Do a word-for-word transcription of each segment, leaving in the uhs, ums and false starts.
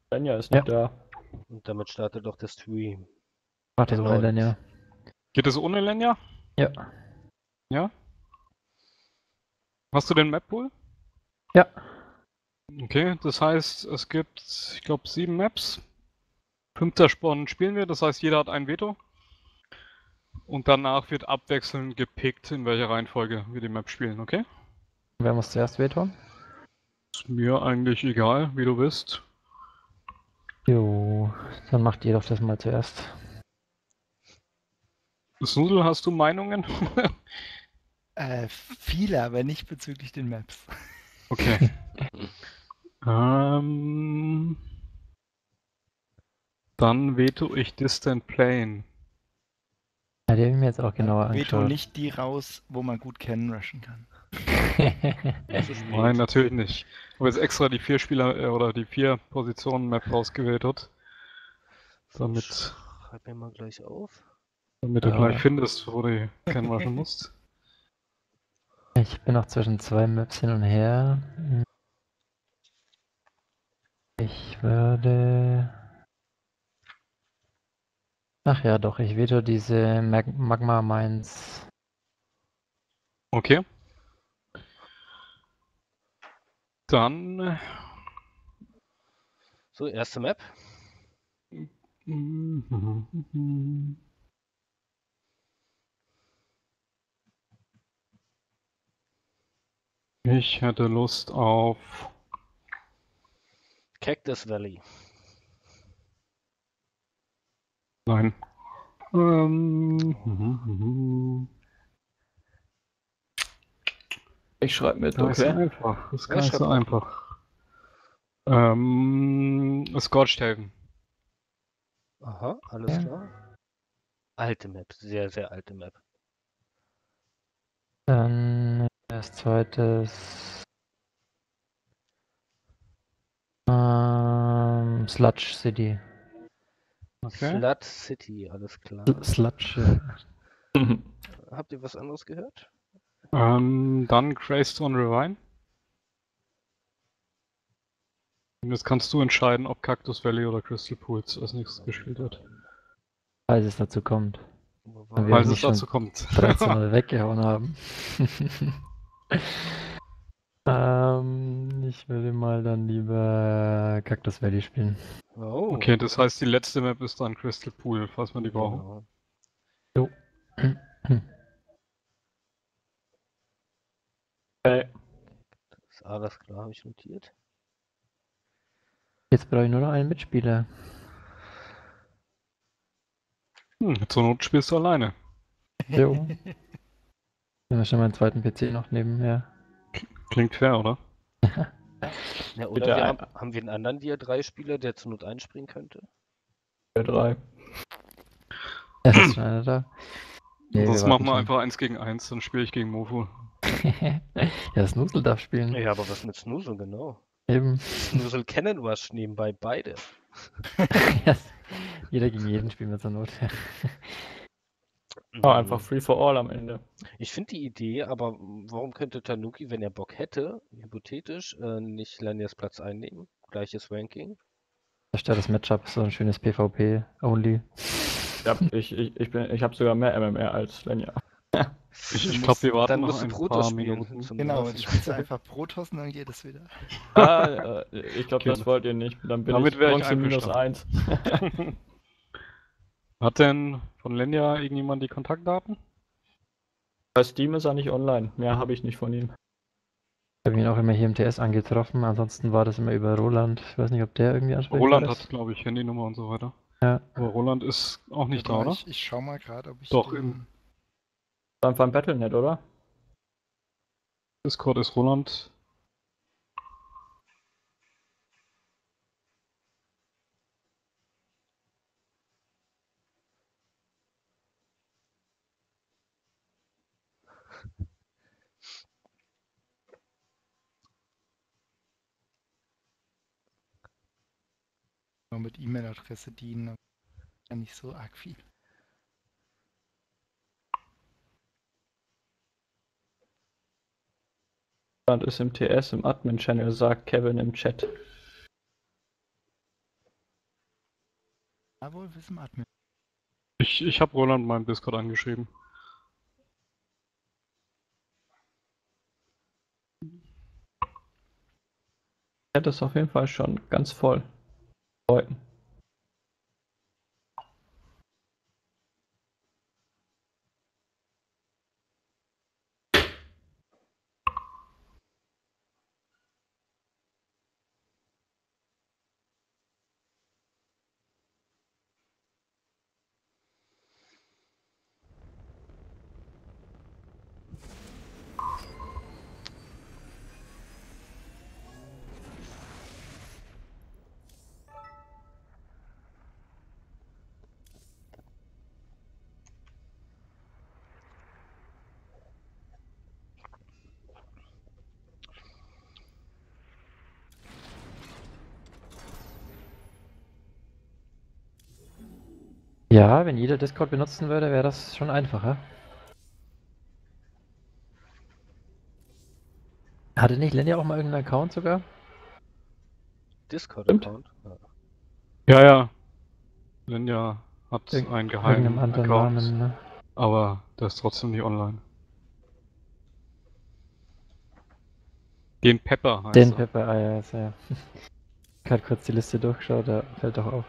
Lenja ist nicht da. Und damit startet doch der Stream. Macht das ohne Erneut. Lenja. Geht es ohne Lenja? Ja. Ja? Hast du den Map-Pool? Ja. Okay, das heißt, es gibt, ich glaube, sieben Maps. Fünfter Spawn spielen wir, das heißt, jeder hat ein Veto. Und danach wird abwechselnd gepickt, in welcher Reihenfolge wir die Map spielen, okay? Wer muss zuerst wehtun? Ist mir eigentlich egal, wie du willst. Jo, dann macht ihr doch das mal zuerst. Snudel, hast du Meinungen? Äh, viele, aber nicht bezüglich den Maps. Okay. ähm, dann veto ich Distant Plane. Ja, die habe ich mir jetzt auch genauer Veto angeschaut. nicht die raus, wo man gut kennen rushen kann. Nein, natürlich nicht. Ich habe jetzt extra die vier Spieler äh, oder die vier Positionen Map rausgewählt hat. Damit, Schreib mir mal gleich auf. damit du Ja. gleich findest, wo du kennwaschen musst. Ich bin noch zwischen zwei Maps hin und her. Ich würde... Ach ja, doch, ich veto diese Mag Magma Mines. Okay. Dann. So, erste Map. Ich hätte Lust auf. Cactus Valley. Nein. Ähm. Ich schreibe mit, Das ist okay. einfach. Das ist Ja, gar nicht schreib so mal. einfach. Ähm. Scorched-Haven. Aha, alles Ja. klar. Alte Map, sehr, sehr alte Map. Dann als zweites... Ähm, Sludge City. Okay. Flood City, alles klar. Sl- Sludge. äh, Habt ihr was anderes gehört? Ähm, dann Greystone Ravine. Und jetzt kannst du entscheiden, ob Cactus Valley oder Crystal Pools als nächstes gespielt wird. Falls es dazu kommt. Wo Und war wir Falls haben es nicht schon dazu kommt. dreizehn null weggehauen haben. ähm, ich würde mal dann lieber Cactus Valley spielen. Oh. Okay, das heißt, die letzte Map ist dann Crystal Pool, falls man die brauchen. Genau. Jo. Okay. Ist alles klar, habe ich notiert. Jetzt brauche ich nur noch einen Mitspieler. Hm, zur Not spielst du alleine. Jo. Dann schon meinen zweiten P C noch nebenher. Klingt fair, oder? Ja, oder Bitte wir ein- haben, haben wir einen anderen Dia drei Spieler, der zur Not einspringen könnte? drei. Ja, ist schon einer da. Nee, Sonst wir machen wir warten einfach eins gegen eins, dann spiele ich gegen Mofu. schon. Ja, Snusel darf spielen. Ja, aber was mit Snoozle, genau. Eben. Snoozle Cannon Rush nebenbei beide. Ja, jeder gegen jeden spielen wir zur Not. Oh, einfach free for all am Ende. Ich finde die Idee, aber warum könnte Tanuki, wenn er Bock hätte, hypothetisch, äh, nicht Lanyas Platz einnehmen? Gleiches Ranking. Zerstörtes Matchup, so ein schönes PvP-Only. Ja, ich, ich, ich, bin, ich habe sogar mehr M M R als Lenja. Ich, ich glaube, wir warten Dann noch musst du ein Protoss paar spielen. Minuten. zum Genau, Nerven. jetzt spielst du einfach Protoss und dann geht es wieder. Ah, äh, ich glaube, Okay. das wollt ihr nicht. Dann bin Damit ich wär ich Bronze minus eins. Hat denn von Lenja irgendjemand die Kontaktdaten? Bei Steam ist er nicht online. Mehr habe ich nicht von ihm. Ich habe ihn auch immer hier im T S angetroffen, ansonsten war das immer über Roland. Ich weiß nicht, ob der irgendwie ansprechbar Roland ist. hat, glaube ich, Handynummer und so weiter. Ja. Aber Roland ist auch nicht da, Warte mal, oder? Ich, ich schau mal gerade, ob ich. Doch, den- im Dann von Battle Punkt net, oder? Discord ist Roland. nur mit E-Mail-Adresse dienen. aber Ja, nicht so arg viel. Roland ist im T S, im Admin-Channel, sagt Kevin im Chat. Ja, wohl, wir sind im Admin. Ich, ich habe Roland in meinem Discord angeschrieben. Ja, das ist auf jeden Fall schon ganz voll. Leuten. Ja, wenn jeder Discord benutzen würde, wäre das schon einfacher. Hatte nicht Lenja auch mal irgendeinen Account sogar? Discord-Account? Ja. Ja, ja. Lenja hat Irg einen irgendeinem geheimen anderen Account, Namen, ne? aber der ist trotzdem nicht online. Den Pepper heißt Den er. Pepper, ah ja, ist ja. Ich habe kurz die Liste durchgeschaut, da fällt doch auf.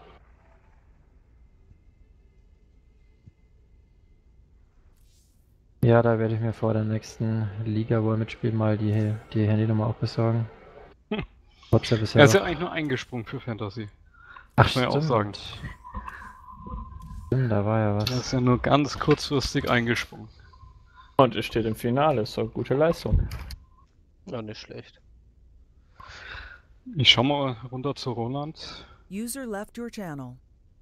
Ja, da werde ich mir vor der nächsten Liga, wo er mitspielt, mal die, die Handynummer auch besorgen. Hm. WhatsApp ist ja Er ist doch... ja eigentlich nur eingesprungen für Fantasy. Ach, Muss man ja auch sagen. Stimmt, da war ja Er was. ist ja nur ganz kurzfristig eingesprungen. Und es steht im Finale, ist doch gute Leistung. Ja, nicht schlecht. Ich schau mal runter zu Roland. User left your channel.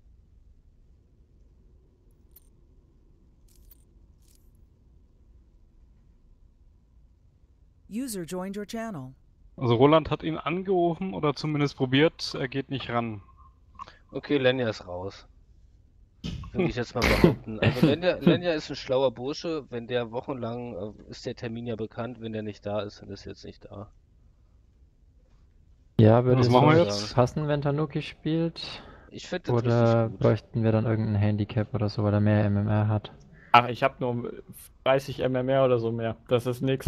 User joined your channel. Also Roland hat ihn angerufen oder zumindest probiert, er geht nicht ran. Okay, Lenja ist raus. Würde ich jetzt mal behaupten. Also Lenja, Lenja ist ein schlauer Bursche. Wenn der wochenlang, äh, ist der Termin ja bekannt, wenn der nicht da ist, dann ist er jetzt nicht da. Ja, würde Was es machen wir euch jetzt? passen, wenn Tanuki spielt? Ich finde das Oder richtig gut. bräuchten wir dann irgendein Handicap oder so, weil er mehr M M R hat? Ach, ich habe nur dreißig M M R oder so mehr. Das ist nix.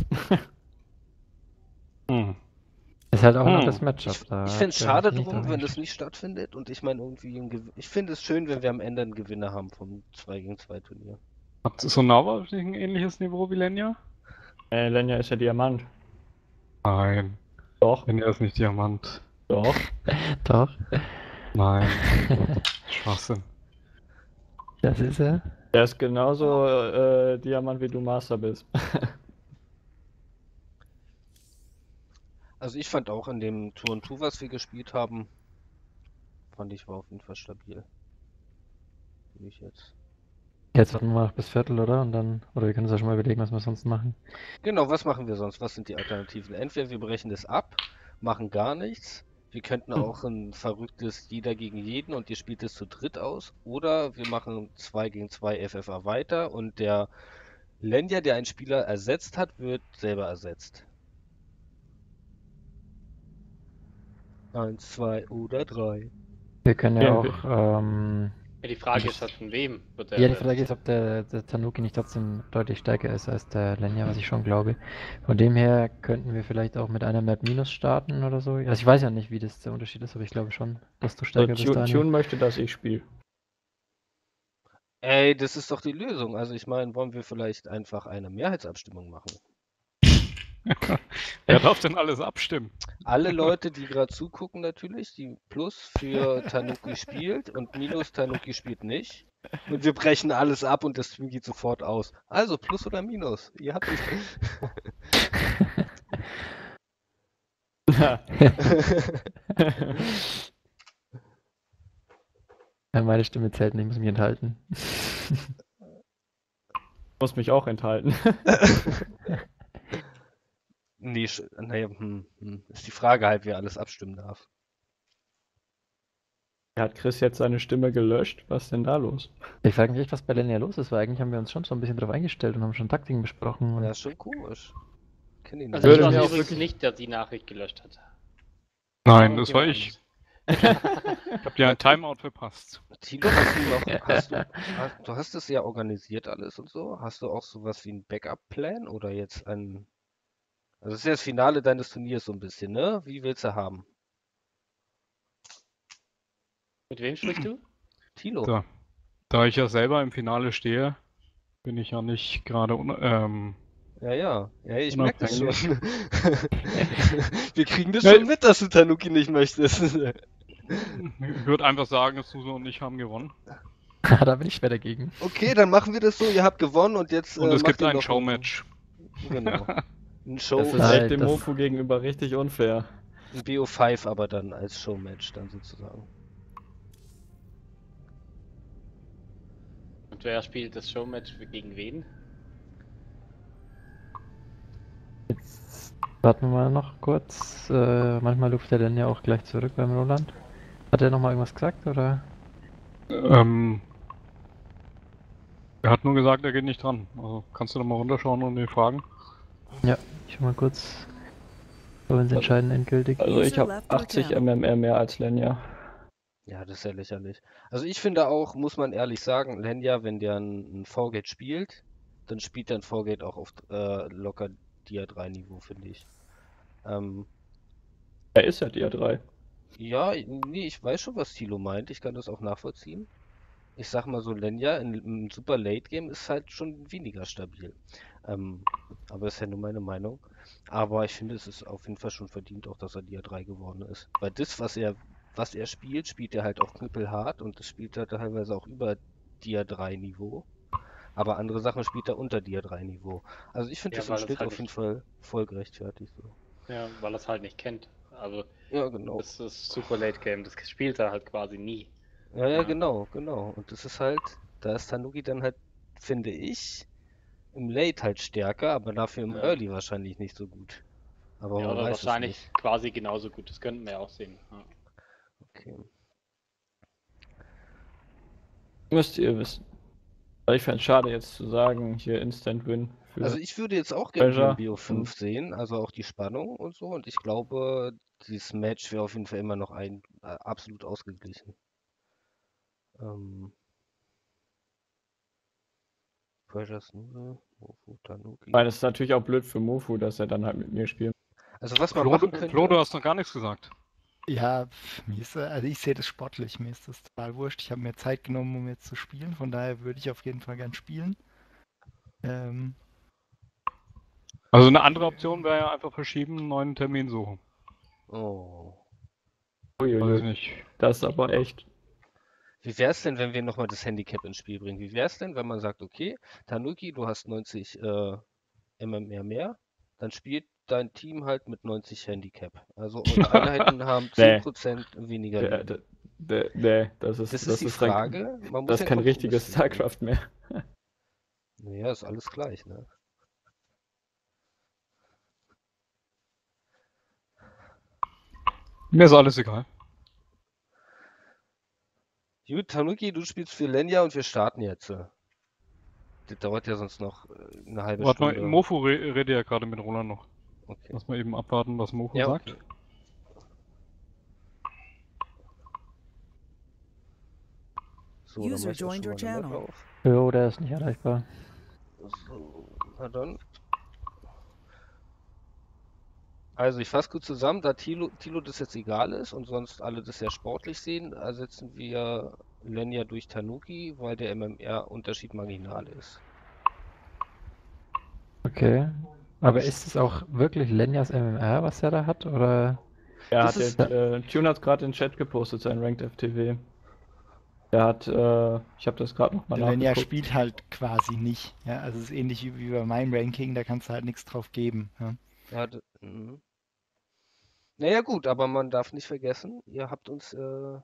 Hm. Ist halt auch noch Hm. das Matchup Ich, da. ich finde es habt ihr schade euch nicht drum, drauf wenn das eingestellt. nicht stattfindet. Und ich meine irgendwie, ein Gew- ich finde es schön, wenn wir am Ende einen Gewinner haben vom zwei gegen zwei Turnier. Hat Sonava nicht ein ähnliches Niveau wie Lenja? äh, Lenja ist ja Diamant. Nein, Doch, Lenja ist nicht Diamant. doch. Doch. Nein, Schwachsinn. Das ist er. Der ist genauso äh, Diamant wie du Master bist. Also ich fand auch in dem Tour und Tour, was wir gespielt haben, fand ich war auf jeden Fall stabil. Wie ich jetzt. Jetzt warten wir noch bis Viertel, oder? Und dann, oder wir können uns ja schon mal überlegen, was wir sonst machen. Genau, was machen wir sonst? Was sind die Alternativen? Entweder wir brechen das ab, machen gar nichts. Wir könnten auch ein verrücktes Jeder gegen jeden und ihr spielt es zu dritt aus. Oder wir machen zwei gegen zwei F F A weiter und der Lenja, der einen Spieler ersetzt hat, wird selber ersetzt. Eins, zwei oder drei. Wir können ja Ja, auch, ähm, Ja, die Frage ist halt, von wem wird der ja, die ersetzt? Frage ist, ob der, der Tanuki nicht trotzdem deutlich stärker ist als der Lenja, was ich schon glaube. Von dem her könnten wir vielleicht auch mit einer Map Minus starten oder so. Also ich weiß ja nicht, wie das der Unterschied ist, aber ich glaube schon, dass du So, stärker bist, Tune, Daniel. Tune möchte, dass ich spiele. Ey, das ist doch die Lösung. Also ich meine, wollen wir vielleicht einfach eine Mehrheitsabstimmung machen? Wer darf denn alles abstimmen? Alle Leute, die gerade zugucken natürlich, die Plus für Tanuki spielt und Minus Tanuki spielt nicht. Und wir brechen alles ab und das Stream geht sofort aus. Also Plus oder Minus? Ihr habt es. Ja, meine Stimme zählt nicht, ich muss mich enthalten. Muss mich auch enthalten. Nee, sch- naja, hm, hm. Ist die Frage halt, wer alles abstimmen darf. Hat Chris jetzt seine Stimme gelöscht? Was ist denn da los? Ich frage mich echt, was bei Lenja los ist, weil eigentlich haben wir uns schon so ein bisschen drauf eingestellt und haben schon Taktiken besprochen. Und Ja, ist schon komisch. Kenn ihn Also nicht. ich Würde war mich es auch übrigens wirklich- nicht, der die Nachricht gelöscht hat. Nein, das war Irgendjemand ich. anderes. Ich hab dir ein Timeout verpasst. Tilo, hast du noch, hast du, hast, du hast es ja organisiert alles und so. Hast du auch sowas wie einen Backup-Plan oder jetzt ein, also das ist ja das Finale deines Turniers so ein bisschen, ne? Wie willst du haben? Mit wem sprichst du? Tilo. Da, da ich ja selber im Finale stehe, bin ich ja nicht gerade un ähm, Ja, ja, ja, ich merke das schon. unabhängig. Wir kriegen das Ja. schon mit, dass du Tanuki nicht möchtest. Ich würde einfach sagen, Suso und ich haben gewonnen. Da bin ich schwer dagegen. Okay, dann machen wir das so. Ihr habt gewonnen und jetzt. Und äh, es macht gibt ihr ein noch Showmatch. Genau. Ein Show, Das ist Nein, echt dem das- Mofu gegenüber richtig unfair. ein B O fünf aber dann als Showmatch dann sozusagen. Und wer spielt das Showmatch gegen wen? Jetzt warten wir mal noch kurz. Äh, manchmal ruft er dann ja auch gleich zurück beim Roland. Hat er nochmal irgendwas gesagt, oder? Ähm, er hat nur gesagt, er geht nicht dran. Also kannst du noch mal runterschauen und ihn fragen. Ich schau mal kurz. So, ins Entscheiden endgültig. Also ich User habe left your achtzig channel. M M R mehr als Lenja. Ja, das ist ja lächerlich. Also ich finde auch, muss man ehrlich sagen, Lenja, wenn der ein, ein V-Gate spielt, dann spielt er ein V-Gate auch auf äh, locker Dia drei Niveau, finde ich. Ähm, Er ist ja Dia drei. ja, nee, ich weiß schon, was Thilo meint. Ich kann das auch nachvollziehen. Ich sag mal so, Lenja in, im Super Late Game ist halt schon weniger stabil. Ähm, aber ist ja nur meine Meinung. Aber ich finde, es ist auf jeden Fall schon verdient, auch dass er Dia drei geworden ist. Weil das, was er, was er spielt, spielt er halt auch knüppelhart und das spielt er teilweise auch über Dia drei Niveau. Aber andere Sachen spielt er unter Dia drei Niveau. Also ich finde Ja, das im weil es Schnitt halt auf jeden nicht- Fall voll gerechtfertigt. So. Ja, weil er es halt nicht kennt. Also Ja, genau. das ist Super Late Game, das spielt er halt quasi nie. Ja, ja, Ja. genau, genau. Und das ist halt, da ist Tanuki dann halt, finde ich, im Late halt stärker, aber dafür im Ja. Early wahrscheinlich nicht so gut. Aber Ja, man oder weiß es wahrscheinlich nicht. quasi genauso gut, das könnten wir ja auch sehen. Ja. Okay. Müsst ihr wissen. Aber ich fände es schade jetzt zu sagen, hier Instant Win für Also ich würde jetzt auch gerne Treasure den B O fünf sehen, also auch die Spannung und so. Und ich glaube, dieses Match wäre auf jeden Fall immer noch ein, äh, absolut ausgeglichen. Ähm, Treasure Snooze, Mofu, Tanuki. Ich meine, es ist natürlich auch blöd für Mofu, dass er dann halt mit mir spielt. Also was man Flo, machen du- könnte. Flo, du hast noch gar nichts gesagt. Ja, pf, mir ist, äh, also ich sehe das sportlich, mir ist das total wurscht. Ich habe mir Zeit genommen, um jetzt zu spielen, von daher würde ich auf jeden Fall gern spielen. Ähm, Also eine andere Option wäre ja einfach verschieben, einen neuen Termin suchen. Oh. Weiß ich Uiuiui, nicht. das ist aber echt. Wie wär's denn, wenn wir nochmal das Handicap ins Spiel bringen? Wie wär's denn, wenn man sagt, okay, Tanuki, du hast neunzig äh, M M R mehr, dann spielt dein Team halt mit neunzig Handicap. Also eure Einheiten haben zehn Prozent weniger Nee, Leben. nee, nee, das ist, Das ist das die ist dann- Frage. Man muss Das ja ist kein einen richtiges Kompromiss finden. StarCraft mehr. Naja, ist alles gleich, ne? Mir ist alles egal. Gut, Tanuki, du spielst für Lenja und wir starten jetzt. Das dauert ja sonst noch äh, eine halbe Warte mal, Stunde. Mofu re redet ja gerade mit Roland noch. Okay. Lass mal eben abwarten, was Mofu Ja, sagt. okay. So, dann User mach ich auch schon joined your mal eine Map channel. auf. Jo, der ist nicht erreichbar. So, na dann. Also ich fasse kurz zusammen, da Thilo, Thilo das jetzt egal ist und sonst alle das sehr sportlich sehen, ersetzen wir Lenja durch Tanuki, weil der M M R-Unterschied marginal ist. Okay. Aber ist es auch wirklich Lenjas M M R, was er da hat? Oder? Er Das hat ist- jetzt, äh, Tune hat gerade in den Chat gepostet, sein Ranked F T W. Er hat, äh, ich habe das gerade nochmal der Lenja nachgeguckt. spielt halt quasi nicht. Ja, also es ist ähnlich wie, wie bei meinem Ranking, da kannst du halt nichts drauf geben. Ja. Ja, d- mhm. Naja gut, aber man darf nicht vergessen, ihr habt uns, äh,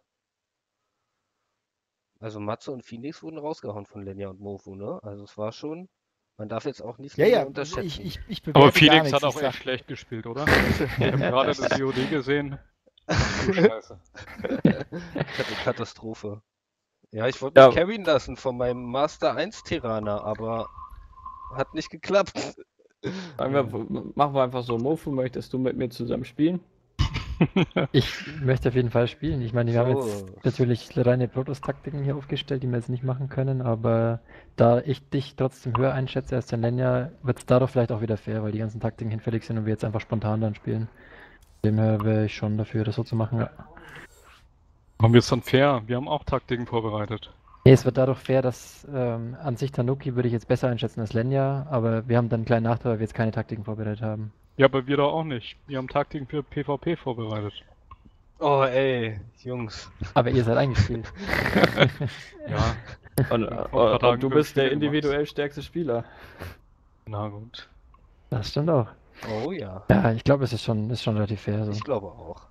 also Matze und Phoenix wurden rausgehauen von Lenja und Mofu, ne? Also es war schon, man darf jetzt auch nicht Ja, Lenja ja, unterschätzen. ich, ich, ich Aber bewerte gar Phoenix nichts. hat auch ich echt sag, schlecht gespielt, oder? Wir haben gerade das C O D gesehen. Du Scheiße. Kat- Katastrophe. Ja, ich wollte mich Ja. carryen lassen von meinem Master eins Terraner, aber hat nicht geklappt. Sagen wir, machen wir einfach so, Mofu, möchtest du mit mir zusammen spielen? Ich möchte auf jeden Fall spielen. Ich meine, wir haben So. jetzt natürlich reine Protoss-Taktiken hier aufgestellt, die wir jetzt nicht machen können, aber da ich dich trotzdem höher einschätze als den Lenja, wird es dadurch vielleicht auch wieder fair, weil die ganzen Taktiken hinfällig sind und wir jetzt einfach spontan dann spielen. Von dem her wäre ich schon dafür, das so zu machen. Ja. Haben wir es dann fair? Wir haben auch Taktiken vorbereitet. Nee, es wird dadurch fair, dass ähm, an sich Tanuki würde ich jetzt besser einschätzen als Lenja, aber wir haben dann einen kleinen Nachteil, weil wir jetzt keine Taktiken vorbereitet haben. Ja, aber wir doch auch nicht. Wir haben Taktiken für PvP vorbereitet. Oh ey, Jungs. Aber ihr seid eingespielt. Ja, Und, Ja, äh, vor ein paar Tagen und du fünf bist der Spiele gemacht. individuell stärkste Spieler. na gut. Das stimmt auch. Oh ja. Ja, ich glaube, es ist schon, ist schon relativ fair. So. Ich glaube auch.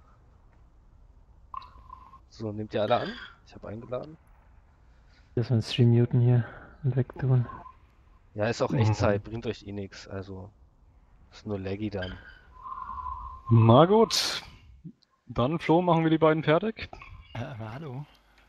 So, nehmt ihr alle an? Ich habe eingeladen. Dass wir den Stream muten hier und wegtun. Ja, ist auch Mhm. Echtzeit, bringt euch eh nix. Also, ist nur laggy dann. Na gut. Dann, Flo, machen wir die beiden fertig. Äh, aber hallo.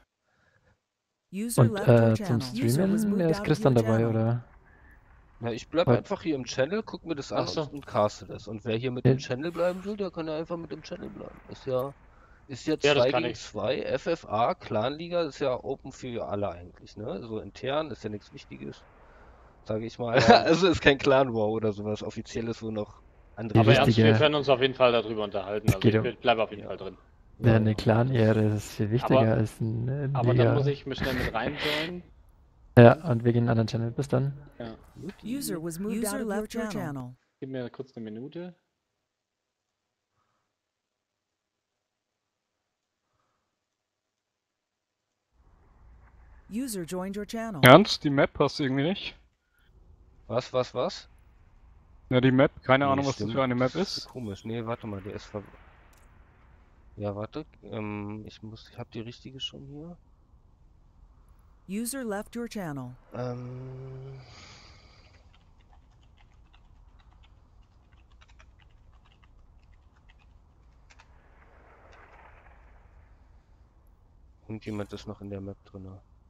User Und left your äh, channel. zum User was Streamen, moved der out ist of Christian your dabei, channel. oder? Ja, ich bleib Weil- einfach hier im Channel, guck mir das an Ach so. und, und caste das. Und wer hier mit Ja. dem Channel bleiben will, der kann ja einfach mit dem Channel bleiben. Ist ja, ist ja Ja, das zwei kann gegen ich. zwei, F F A, Clanliga, ist ja open für alle eigentlich, ne? So intern ist ja nichts Wichtiges, sage ich mal. Ja. Also ist kein Clan-War oder sowas Offizielles, wo noch andere Die Aber Leute- ernst, wir richtige- können uns auf jeden Fall darüber unterhalten. Es Also geht ich um- will- bleibe auf jeden Ja. Fall drin. Ja, eine Clan-Ehre ist viel wichtiger Aber- als ein äh, Aber Liga. dann muss ich mich schnell mit reinjoinen. Ja, und wir gehen in einen anderen Channel. Bis dann. Ja. User was moved out of left your channel. Gib mir kurz eine Minute. User joined your channel. Ernst, die Map hast du irgendwie nicht? Was, was, was? Ja, die Map, keine Nee, Ahnung, was stimmt. das für eine Map Das ist ist. komisch. Nee, warte mal, der ist ver... Ja, warte. Ähm, ich muss, ich habe die richtige schon hier. User left your channel. Ähm... Irgendjemand ist noch in der Map drin.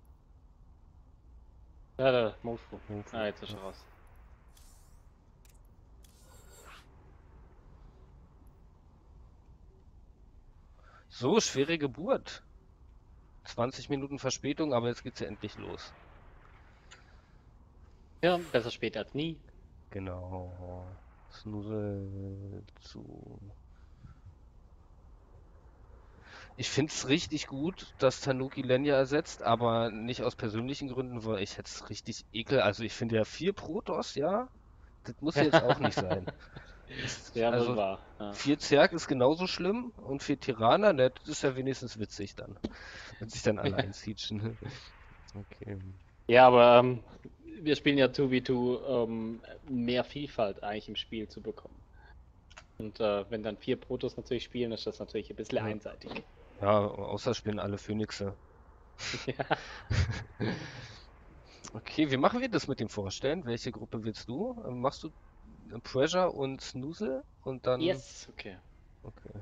Ja, da, Mofo. Mofo, Ah, jetzt ist ja. er raus. So, schwere Geburt. zwanzig Minuten Verspätung, aber jetzt geht's ja endlich los. Ja, besser spät als nie. Genau. Snusel zu. Ich finde es richtig gut, dass Tanuki Lenja ersetzt, aber nicht aus persönlichen Gründen, weil ich hätte es richtig ekel. Also ich finde ja vier Protoss, ja, das muss jetzt auch nicht sein. Das- Ja, also wohl wahr. Ja. vier Zerg ist genauso schlimm und vier Tyranner, ne, das ist ja wenigstens witzig dann. Wenn sich dann alle einsiegen. Okay. Ja, aber ähm, wir spielen ja zwei gegen zwei, um mehr Vielfalt eigentlich im Spiel zu bekommen. Und äh, wenn dann vier Protoss natürlich spielen, ist das natürlich ein bisschen Ja. einseitig. Ja, außer spielen alle Phönixe. Ja. Okay, wie machen wir das mit dem Vorstellen? Welche Gruppe willst du? Ähm, Machst du äh, Pressure und Snooze und dann. Yes, okay. Okay,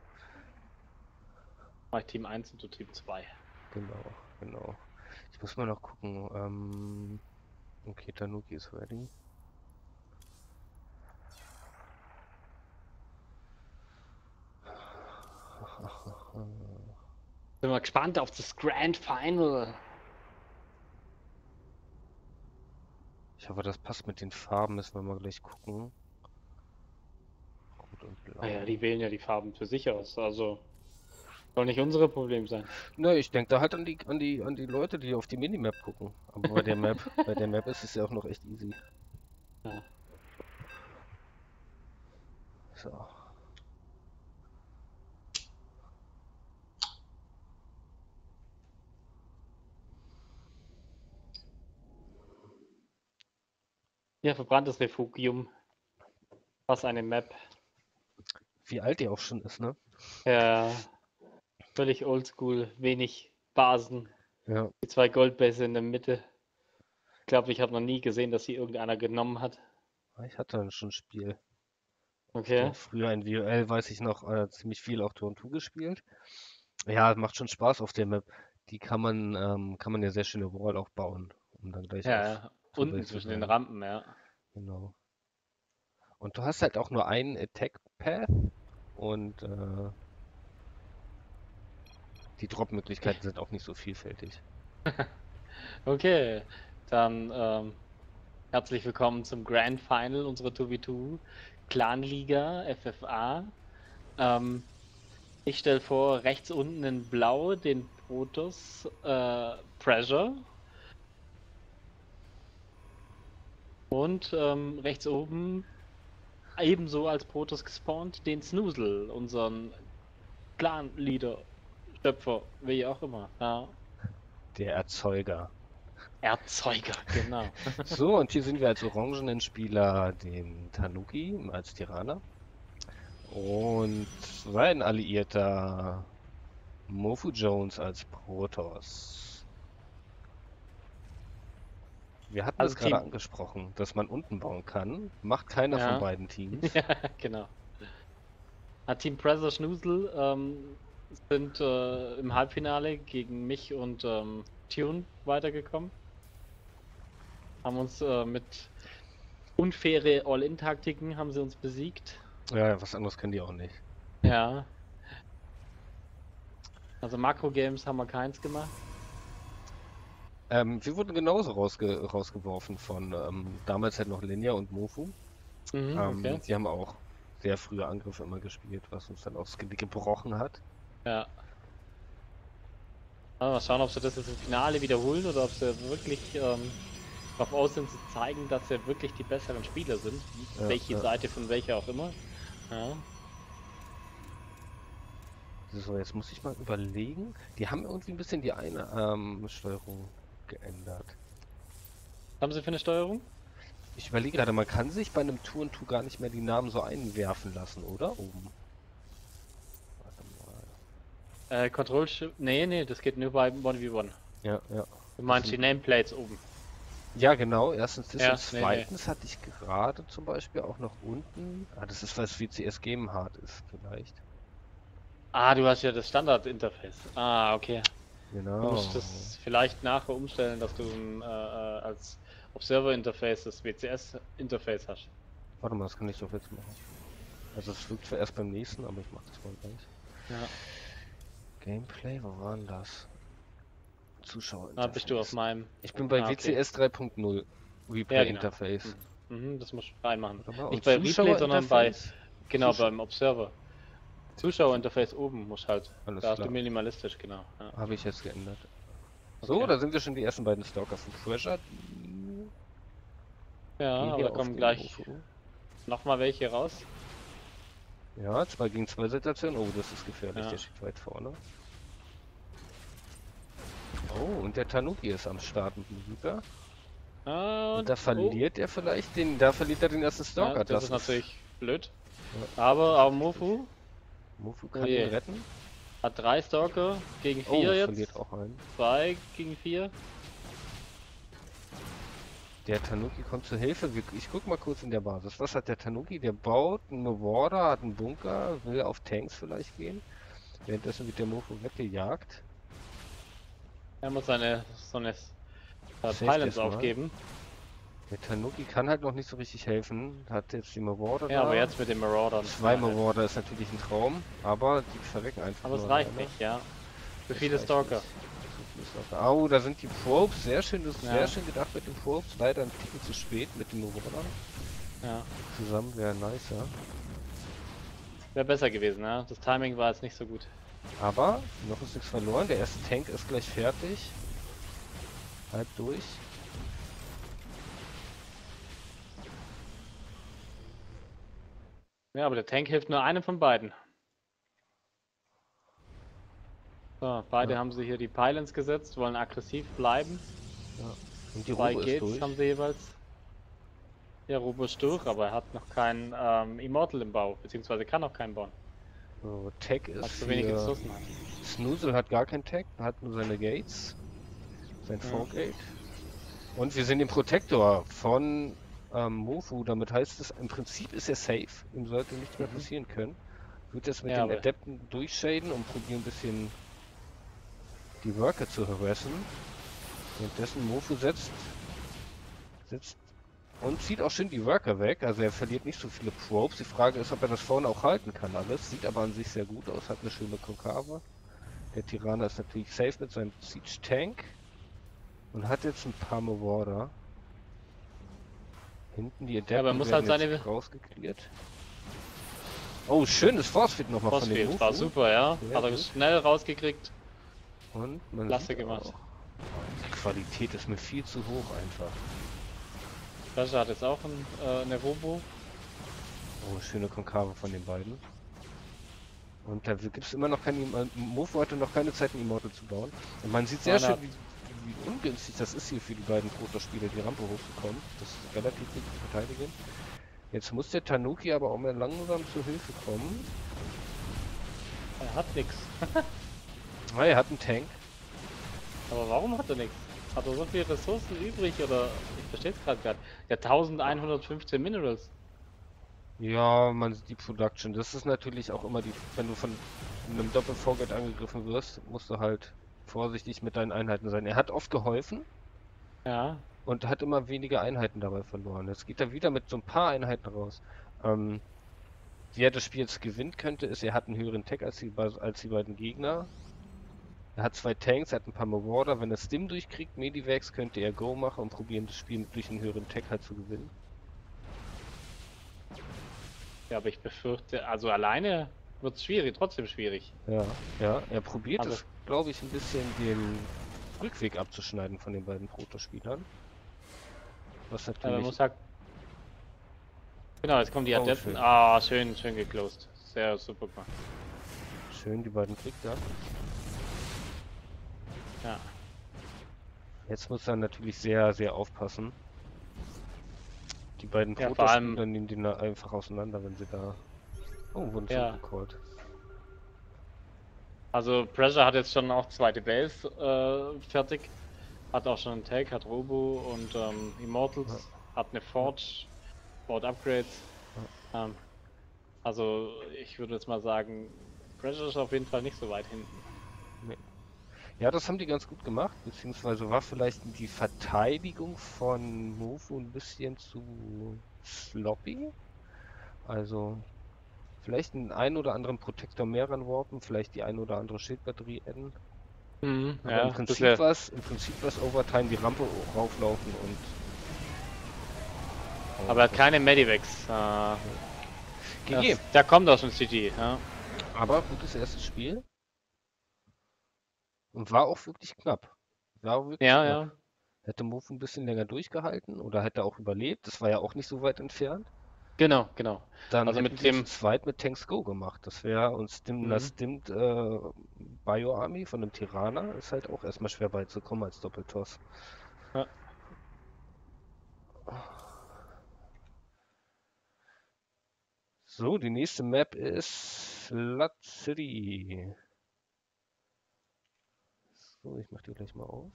Mach ich Team eins und du Team zwei. genau, genau. Ich muss mal noch gucken. Ähm, okay, Tanuki ist ready. Bin mal gespannt auf das Grand Final. Ich hoffe, das passt mit den Farben. Müssen wir mal gleich gucken. Rot und Blau. Naja, die wählen ja die Farben für sich aus, also soll nicht unser Problem sein. Na, ich denke da halt an die, an die, an die Leute, die auf die Minimap gucken. Aber bei der Map, bei der Map ist es ja auch noch echt easy. Ja. So. Ja, verbranntes Refugium. Was eine Map. Wie alt die auch schon ist, ne? Ja, völlig oldschool, wenig Basen, Ja. die zwei Goldbässe in der Mitte. Ich glaube, ich habe noch nie gesehen, dass sie irgendeiner genommen hat. Ich hatte dann schon ein Spiel. Okay. Ja, früher in V O L, weiß ich noch, äh, ziemlich viel auch Turn zwei gespielt. Ja, macht schon Spaß auf der Map. Die kann man, ähm, kann man ja sehr schöne Wall auch bauen, um dann gleich Ja, auf ja. Tunnel Unten zu zwischen den sein. Rampen, ja. Genau. Und du hast halt auch nur einen Attack Path und äh, Die Drop-Möglichkeiten sind auch nicht so vielfältig. Okay, dann ähm, herzlich willkommen zum Grand Final unserer zwei gegen zwei Clanliga F F A. Ähm, ich stelle vor, rechts unten in Blau den Protoss äh, Pressure. Und ähm, rechts oben, ebenso als Protoss gespawnt, den Snoozle, unseren Clan-Leader, Schöpfer, wie auch immer. Ja. Der Erzeuger. Erzeuger, genau. So, und hier sind wir als orangenen Spieler den Tanuki als Tyranner. Und sein Alliierter Mofu Jones als Protoss. Wir hatten Also es gerade Team- angesprochen, dass man unten bauen kann. Macht keiner Ja. von beiden Teams. Ja, genau. Ja, Team Pressure Schnoozle ähm, sind äh, im Halbfinale gegen mich und ähm, Tune weitergekommen. Haben uns äh, mit unfaire All-In-Taktiken haben sie uns besiegt. Ja, was anderes können die auch nicht. Ja. Also Makro-Games haben wir keins gemacht. Ähm, wir wurden genauso rausge rausgeworfen von ähm, damals halt noch Linja und Mofu. Mhm, Ähm, okay. Die haben auch sehr frühe Angriffe immer gespielt, was uns dann aufs Genick gebrochen hat. Ja. Also mal schauen, ob sie das jetzt im Finale wiederholen oder ob sie wirklich ähm, darauf aus sind zu zeigen, dass sie wirklich die besseren Spieler sind. Ja, Welche ja. Seite von welcher auch immer. Ja. So, jetzt muss ich mal überlegen. Die haben irgendwie ein bisschen die eine ähm, Steuerung geändert. Was haben sie für eine Steuerung? Ich überlege gerade, man kann sich bei einem Tour und Tour gar nicht mehr die Namen so einwerfen lassen, oder? Oben. Warte mal. Äh, Control Shift. Nee, nee, das geht nur bei eins gegen eins. Ja, ja. Du meinst die Nameplates oben. Ja, genau. Erstens das Ja, und nee, zweitens hatte ich gerade zum Beispiel auch noch unten. Ah, das ist, was W C S Game Hard ist, vielleicht. Ah, du hast ja das Standard-Interface. Ah, okay. Genau. Du musst das vielleicht nachher umstellen, dass du ein, äh, äh, als Observer-Interface das W C S-Interface hast. Warte mal, das kann ich doch jetzt machen. Also es wirkt zwar erst beim nächsten, aber ich mach das mal gleich. Ja. Gameplay, wo war denn das? Zuschauer. Da bist du auf meinem. Ich bin bei Ah, okay. W C S drei Punkt null. Replay Ja, genau. Interface. Mhm, das musst du reinmachen. Warte mal, Nicht und bei Replay, sondern bei. Zuschauerinterface? Genau, Zusch- beim Observer. Zuschauerinterface oben muss halt. Alles da hast klar. du minimalistisch, genau. Ja. Habe ich jetzt geändert. So, Okay. da sind wir schon die ersten beiden Stalker von Pressure. Ja, Gehen aber hier da auf kommen den gleich Mofu. nochmal welche raus. Ja, zwei gegen zwei Situation. Oh, das ist gefährlich, Ja. der steht weit vorne. Oh, und der Tanuki ist am Start mit dem Super. Ah, Und da verliert er vielleicht den, da verliert er den ersten oh, Stalker. ja, das ist natürlich blöd. Ja. Aber, aber Mofu Mofu kann Oh je. ihn retten. hat drei Stalker gegen Oh, vier verliert jetzt. auch einen. Zwei gegen vier. Der Tanuki kommt zur Hilfe. Wir- Ich guck mal kurz in der Basis. Was hat der Tanuki? Der baut einen Warder, hat einen Bunker, will auf Tanks vielleicht gehen. Währenddessen wird der Mofu weggejagt. Er muss seine so eine äh, Safe Pylons erstmal. aufgeben. Der Tanuki kann halt noch nicht so richtig helfen. Hat jetzt die Marauder Ja, da. aber jetzt mit dem Maraudern. Zwei Ja, Marauder ist natürlich ein Traum, aber die verrecken einfach. aber es nur reicht leider. nicht, ja. Für Das viele reicht Stalker. nicht. Zu viele Stalker. Au, da sind die Probes. Sehr schön, das ist Ja. sehr schön gedacht mit den Probes. Leider ein Ticken zu spät mit den Marauder. Ja. Zusammen wäre nicer. Wäre besser gewesen, ja. Das Timing war jetzt nicht so gut. Aber noch ist nichts verloren. Der erste Tank ist gleich fertig. Halb durch. Ja, aber der Tank hilft nur einem von beiden. So, beide Ja. haben sie hier die Pylons gesetzt, wollen aggressiv bleiben. Und die Zwei Robo ist Gates durch. haben sie jeweils. Ja, Robo ist durch, aber er hat noch keinen ähm, Immortal im Bau, beziehungsweise kann noch keinen bauen, So, Tech weil ist zu wenige für... Ressourcen hat. Snoozle hat gar kein Tech, hat nur seine Gates. Sein Ja. Four-Gate. Und wir sehen den Protektor von ähm, Mofu. Damit heißt es, im Prinzip ist er safe. Ihm sollte nichts mehr Mhm. passieren können. Wird jetzt mit Ja, den aber- Adepten durchschaden und probieren ein bisschen die Worker zu harassen. Währenddessen Mofu setzt, setzt und zieht auch schön die Worker weg. Also er verliert nicht so viele Probes. Die Frage ist, ob er das vorne auch halten kann alles. Sieht aber an sich sehr gut aus. Hat eine schöne Konkave. Der Tirana ist natürlich safe mit seinem Siege Tank. Und hat jetzt ein paar Marauder. Hinten die Adepten aber muss werden halt jetzt seine- rausgeklärt. Oh, schönes Force-Fit nochmal von dem Crossfield war Mofu. super, ja. Sehr Hat er gut. schnell rausgekriegt. Und man Klasse sieht gemacht. auch, die Qualität ist mir viel zu hoch einfach. Pressure hat jetzt auch ein, äh, eine Robo. Oh, schöne Konkave von den beiden. Und da gibt es immer noch keine... Mofu hatte noch keine Zeit, ein Immortal zu bauen. Und man sieht sehr Nein, schön, hat- wie, wie ungünstig das ist hier für die beiden Protospieler, die Rampe hochzukommen. Das ist relativ gut zu verteidigen. Jetzt muss der Tanuki aber auch mal langsam zur Hilfe kommen. Er hat nichts. Ah, er hat einen Tank. Aber warum hat er nichts? Hat er so viele Ressourcen übrig oder? Ich verstehe es gerade gar nicht. Ja, elfhundertfünfzehn Minerals. Ja, man sieht die Production. Das ist natürlich auch immer die... Wenn du von einem Doppel-Vorgeld angegriffen wirst, musst du halt vorsichtig mit deinen Einheiten sein. Er hat oft geholfen. Ja. Und hat immer weniger Einheiten dabei verloren. Jetzt geht er wieder mit so ein paar Einheiten raus. Ähm, wie er das Spiel jetzt gewinnt könnte, ist, er hat einen höheren Tech als die, als die beiden Gegner. Er hat zwei Tanks, er hat ein paar Marauder. Wenn er Stim durchkriegt, Medivacs, könnte er Go machen und probieren, das Spiel mit durch einen höheren Tech halt zu gewinnen. Ja, aber ich befürchte, also alleine wird es schwierig, trotzdem schwierig. Ja, ja, er probiert Also- es, glaube ich, ein bisschen den Rückweg abzuschneiden von den beiden Protospielern. Was Aber man natürlich... muss halt. Genau, jetzt kommen die Oh, Adepten. schön. Ah, schön, schön geclosed. Sehr super gemacht. Schön, die beiden kriegt er. Ja. Jetzt muss er natürlich sehr, sehr aufpassen. Die beiden Ja, vor allem- Protospieler nehmen die na- einfach auseinander, wenn sie da... Oh, wurden Ja. zurückgecallt. Also Pressure hat jetzt schon auch zweite Base äh, fertig. Hat auch schon einen Tag, hat Robo und ähm, Immortals, hat eine Forge, baut Upgrades. Ähm, also ich würde jetzt mal sagen, Pressure ist auf jeden Fall nicht so weit hinten. Ja, das haben die ganz gut gemacht, beziehungsweise war vielleicht die Verteidigung von Mofu ein bisschen zu sloppy. Also vielleicht einen ein oder anderen Protektor mehr ranwarpen, vielleicht die ein oder andere Schildbatterie adden. Mhm, Aber ja, im Prinzip bisher- was, im Prinzip was Overtime, die Rampe rauflaufen und... aber er hat keine Medivacs. Äh, G G. das, der kommt aus dem C G. Ja. Aber gutes erstes Spiel. Und war auch wirklich knapp. War auch wirklich Ja, knapp. ja. Hätte Mofu ein bisschen länger durchgehalten oder hätte auch überlebt. Das war ja auch nicht so weit entfernt. Genau, genau. Dann Also hätten mit wir dem- zu zweit mit Tanks Go gemacht. Das wäre uns Stim, Mhm. das Stimmt äh, Bio-Army von einem Tirana ist halt auch erstmal schwer beizukommen als Doppeltoss. Ja. So, die nächste Map ist Flood City. So, ich mach die gleich mal auf.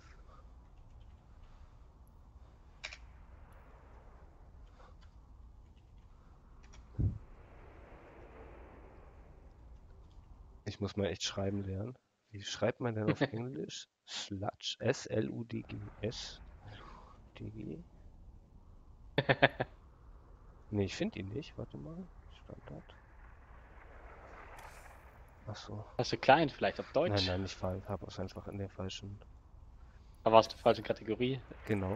Ich muss mal echt schreiben lernen. Wie schreibt man denn auf Englisch? Sludge. S L U D G. S D G. Ne, ich finde ihn nicht. Warte mal. Standard. Achso. Hast du Client vielleicht auf Deutsch? Nein, nein, ich habe es einfach in der falschen. Da warst du falsche Kategorie. Genau.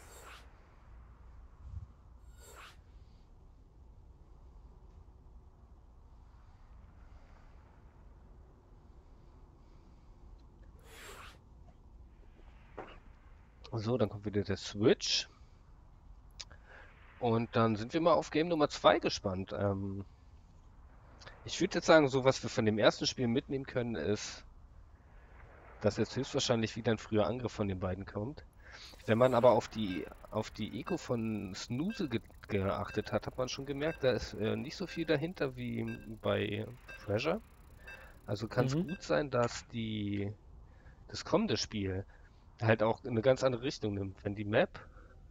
So, dann kommt wieder der Switch. Und dann sind wir mal auf Game Nummer zwei gespannt. Ähm, ich würde jetzt sagen, so was wir von dem ersten Spiel mitnehmen können, ist, dass jetzt höchstwahrscheinlich wieder ein früher Angriff von den beiden kommt. Wenn man aber auf die auf die Eco von Snooze ge geachtet hat, hat man schon gemerkt, da ist äh, nicht so viel dahinter wie bei Pressure. Also kann es Mhm. gut sein, dass die das kommende Spiel halt auch in eine ganz andere Richtung nimmt. Wenn die Map,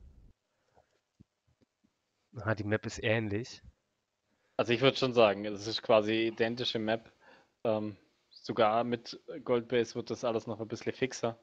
ah, die Map ist ähnlich. Also ich würde schon sagen, es ist quasi identische Map. Ähm, sogar mit Goldbase wird das alles noch ein bisschen fixer.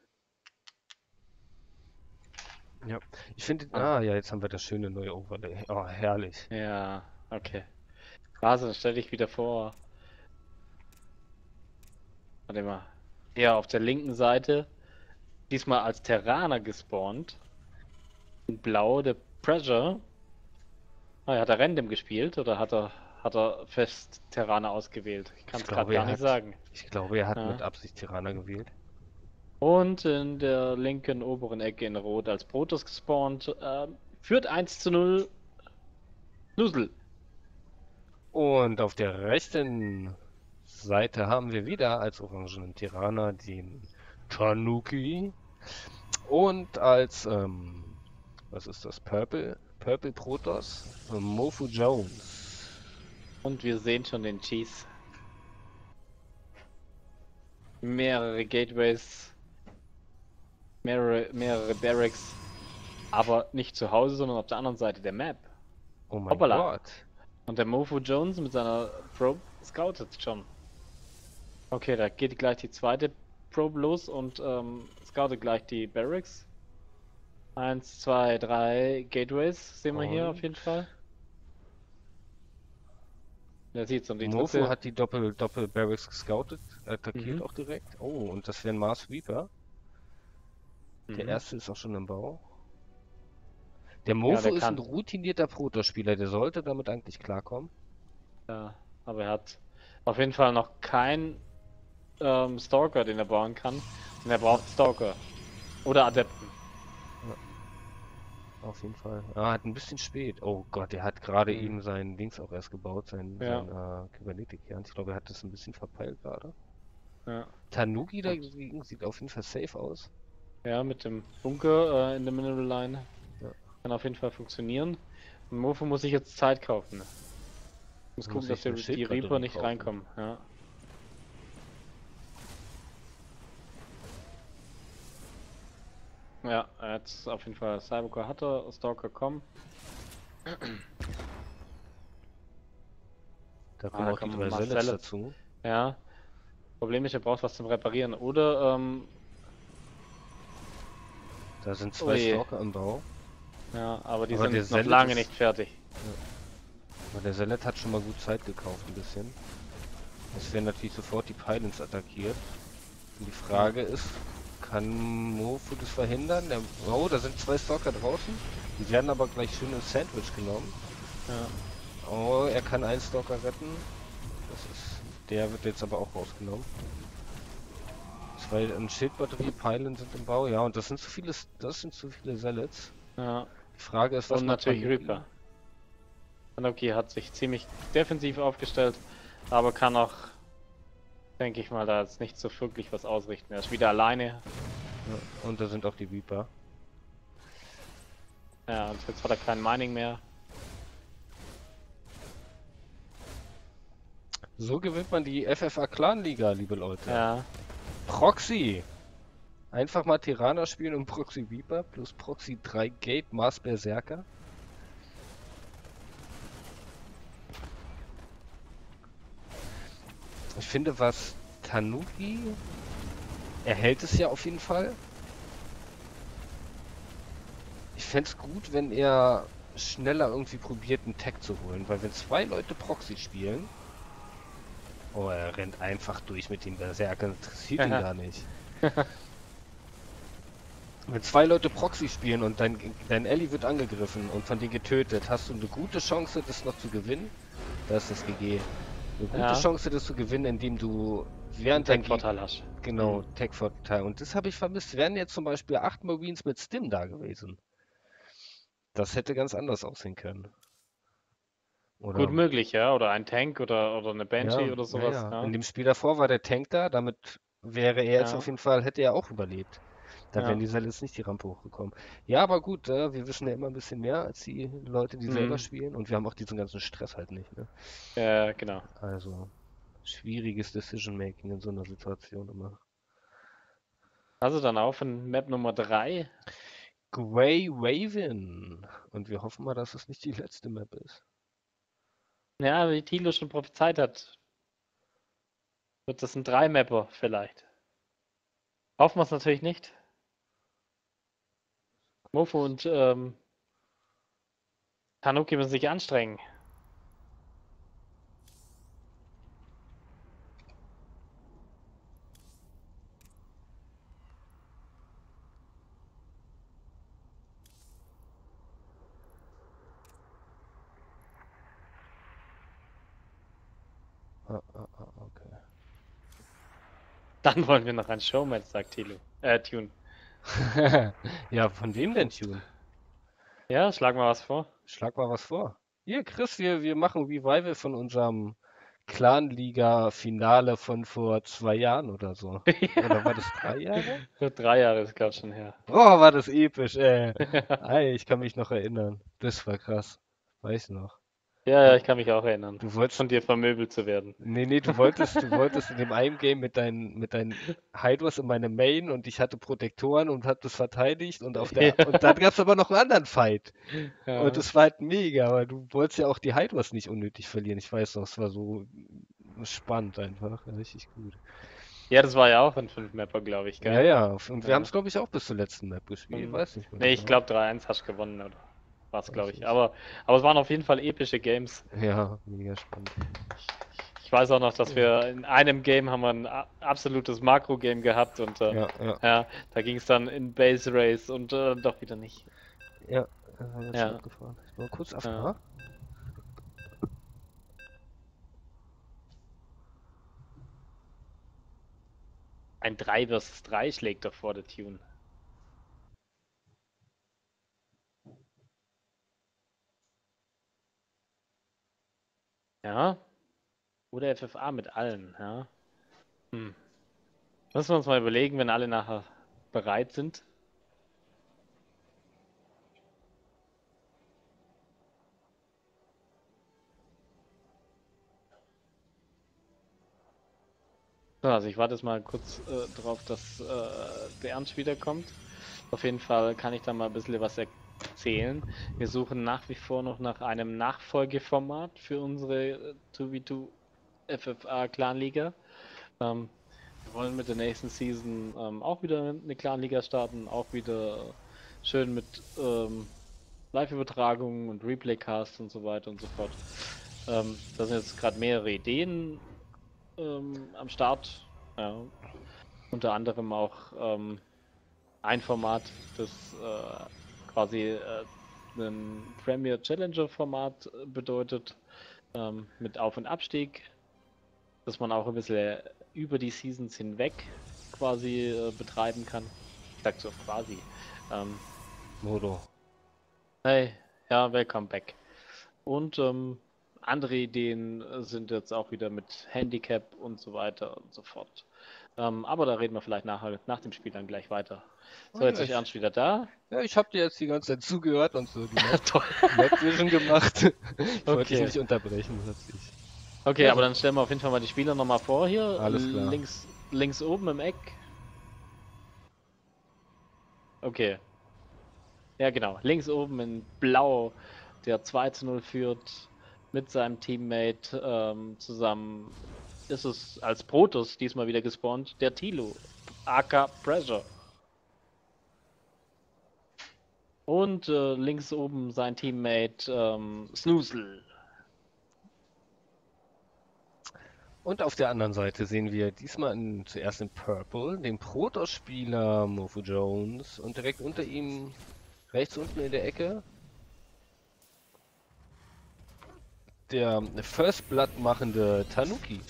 Ja, ich finde, Ah. ah ja, jetzt haben wir das schöne neue Overlay. Oh, herrlich. Ja, okay. Also, dann stell dich wieder vor. warte mal, eher auf der linken Seite, diesmal als Terraner gespawnt. In Blau der Pressure. Ah, ja, hat er random gespielt oder hat er, hat er fest Terraner ausgewählt? Ich kann Ich es gerade glaube, gar er nicht hat, sagen. ich glaube, er hat Ja. mit Absicht Tirana gewählt. Und in der linken oberen Ecke in Rot als Protoss gespawnt. Ähm, führt eins zu null. Nusel. Und auf der rechten Seite haben wir wieder als orangenen Tirana den Tanuki. Und als, ähm, was ist das? Purple? Purple Protoss? Mofu Jones. Und wir sehen schon den Cheese. Mehrere Gateways. Mehrere, mehrere Barracks. Aber nicht zu Hause, sondern auf der anderen Seite der Map. Oh mein Hoppala. Gott. Und der Mofu Jones mit seiner Probe scoutet schon. Okay, da geht gleich die zweite Probe los und ähm, scoutet gleich die Barracks. Eins, zwei, drei Gateways sehen wir hier Und? auf jeden Fall. Der sieht so die Mofu dritte. hat die Doppel, Doppel Barracks gescoutet, attackiert Mhm. auch direkt. Oh, und das wäre ein Mars Reaper. Der Mhm. erste ist auch schon im Bau. Der Mofu der ist kann. ein routinierter Protospieler, der sollte damit eigentlich klarkommen. Ja, aber er hat auf jeden Fall noch keinen ähm, Stalker, den er bauen kann. Und er braucht Stalker. Oder Adepten. Auf jeden Fall. Ah, hat ein bisschen spät. Oh Gott, der hat gerade Mhm. eben sein Dings auch erst gebaut, sein, Ja. sein äh, Kybernetik-Kern. Ich glaube, er hat das ein bisschen verpeilt gerade. Ja. Tanuki dagegen sieht auf jeden Fall safe aus. Ja, mit dem Bunker äh, in der Mineral Line. Ja. Kann auf jeden Fall funktionieren. Und Mofu muss sich jetzt Zeit kaufen. Muss Muss gucken, sich dass der, eine die Schildkröte Reaper nicht kaufen. reinkommen. Ja. Ja, jetzt auf jeden Fall Cybercore hat er, Stalker kommen. Da kommen Ah, auch die kommen drei Marcel Sellets jetzt. dazu. Ja. Problem ist, er braucht was zum Reparieren. Oder, ähm, Da sind zwei Ui. Stalker im Bau. ja, aber die Aber der sind noch Zealot lange ist- nicht fertig. Aber der Sellet hat schon mal gut Zeit gekauft, ein bisschen. Es werden natürlich sofort die Pylons attackiert. Und die Frage ist, kann Mofu das verhindern? Der, oh, da sind zwei Stalker draußen. Die werden aber gleich schön ins Sandwich genommen. Ja. Oh, er kann einen Stalker retten. Das ist, der wird jetzt aber auch rausgenommen. Zwei ein Schildbatterie, Pylon sind im Bau. Ja, und das sind zu viele, das sind zu viele Zellets. Ja. Die Frage ist, was Und macht natürlich Tanuki? Reaper. Tanuki hat sich ziemlich defensiv aufgestellt, aber kann auch, denke ich mal, da jetzt nicht so wirklich was ausrichten. Er ist wieder alleine. Ja, und da sind auch die Reaper. Ja, und jetzt hat er kein Mining mehr. So gewinnt man die F F A Clan Liga, liebe Leute. Ja. Proxy. Einfach mal Tirana spielen und Proxy Reaper plus Proxy drei Gate Mars Berserker. Ich finde, was Tanuki, er hält es ja auf jeden Fall. Ich fände es gut, wenn er schneller irgendwie probiert, einen Tag zu holen, weil wenn zwei Leute Proxy spielen, oh, er rennt einfach durch mit den Berserkern, interessiert ihn Aha. gar nicht. Wenn zwei Leute Proxy spielen und dein, dein Ellie wird angegriffen und von denen getötet, hast du eine gute Chance, das noch zu gewinnen. Da ist das G G. Eine gute Ja. Chance, das zu gewinnen, indem du während dein Ge- Tech-Vorteil hast. Genau, Tech-Vorteil. Und das habe ich vermisst. Wären jetzt zum Beispiel acht Marines mit Stim da gewesen. Das hätte ganz anders aussehen können. Oder Gut möglich, ja. Oder ein Tank oder, oder eine Banshee ja, oder sowas. Ja, ja. Ja. In dem Spiel davor war der Tank da, damit wäre er jetzt Ja. auf jeden Fall, hätte er auch überlebt. Da Ja. wären die Sellets nicht die Rampe hochgekommen. Ja, aber gut, äh, wir wissen ja immer ein bisschen mehr als die Leute, die selber Mhm. spielen. Und wir haben auch diesen ganzen Stress halt nicht. Ne? Ja, genau. Also, schwieriges Decision-Making in so einer Situation immer. Also dann auf in Map Nummer drei. Grey Raven. Und wir hoffen mal, dass es nicht die letzte Map ist. Ja, wie Thilo schon prophezeit hat, wird das ein drei-Mapper vielleicht. Hoffen wir es natürlich nicht. Mofu und ähm, Tanuki müssen sich anstrengen. Dann wollen wir noch ein Showmatch, sagt Tilo. Äh, Tune. Ja, von wem denn, Tune? Ja, schlag mal was vor. Schlag mal was vor. Hier, Chris, wir, wir machen Revival von unserem Clan-Liga-Finale von vor zwei Jahren oder so. Oder war das drei Jahre? Nur drei Jahre ist gerade schon her. Boah, war das episch, ey. Ey, ich kann mich noch erinnern. Das war krass. Weiß noch. Ja, ja, ich kann mich auch erinnern. Du wolltest Von dir vermöbelt zu werden. Nee, nee, du wolltest, du wolltest in dem einen Game mit deinen, mit deinen Hydras in meine Main und ich hatte Protektoren und hab das verteidigt und auf der, Ja. und dann gab's aber noch einen anderen Fight. Ja. Und es war halt mega, aber du wolltest ja auch die Hydras nicht unnötig verlieren. Ich weiß noch, es war so spannend einfach. Richtig gut. Ja, das war ja auch ein fünf Mapper, glaube ich, gell? Ja, ja. Und wir Ja. haben es, glaube ich, auch bis zur letzten Map gespielt. Mhm. Weiß nicht mehr. Nee, ich genau. glaube drei eins hast du gewonnen, oder? War's, Weiß glaube ich. nicht. Aber, aber es waren auf jeden Fall epische Games. Ja, mega spannend. Ich weiß auch noch, dass wir in einem Game haben wir ein a- absolutes Makro-Game gehabt und äh, Ja, ja. ja, da ging es dann in Base Race und äh, doch wieder nicht. Ja, das haben wir Ja. schon abgefahren. Ich war kurz auf. Ja. Ein drei versus drei schlägt doch vor der Tune. Ja. Oder F F A mit allen, ja. Hm. Müssen wir uns mal überlegen, wenn alle nachher bereit sind. So, also ich warte jetzt mal kurz äh, drauf, dass äh, der Ernst wiederkommt. Auf jeden Fall kann ich da mal ein bisschen was erzählen. Wir suchen nach wie vor noch nach einem Nachfolgeformat für unsere äh, zwei gegen zwei F F A Clanliga. Ähm, wir wollen mit der nächsten Season ähm, auch wieder eine Clanliga starten, auch wieder schön mit ähm, Live-Übertragungen und Replay-Casts und so weiter und so fort. Ähm, da sind jetzt gerade mehrere Ideen ähm, am Start. Ja. Unter anderem auch ähm, ein Format, das äh, quasi äh, ein Premier Challenger Format äh, bedeutet, ähm, mit Auf- und Abstieg, dass man auch ein bisschen über die Seasons hinweg quasi äh, betreiben kann. Ich sag so quasi. Ähm, Modo. hey, ja, welcome back. Und ähm, andere Ideen sind jetzt auch wieder mit Handicap und so weiter und so fort. Ähm, aber da reden wir vielleicht nachher, nach dem Spiel dann gleich weiter. So, Oh jetzt ja, ist ich- Ernst wieder da. Ja, ich habe dir jetzt die ganze Zeit zugehört und so die Map, Toll. Map Vision gemacht. Ich wollte dich Okay. nicht unterbrechen, das hat sich. Okay, Ja, aber so. dann stellen wir auf jeden Fall mal die Spieler nochmal vor hier. Alles klar. Links, links oben im Eck. Okay. Ja, genau. Links oben in Blau, der zwei zu null führt mit seinem Teammate ähm, zusammen. Ist es als Protoss diesmal wieder gespawnt, der Tilo, aka Pressure. Und äh, links oben sein Teammate ähm, Snoozle. Und auf der anderen Seite sehen wir diesmal in, zuerst in Purple den Protoss-Spieler Mofu Jones und direkt unter ihm, rechts unten in der Ecke, der First Blood machende Tanuki.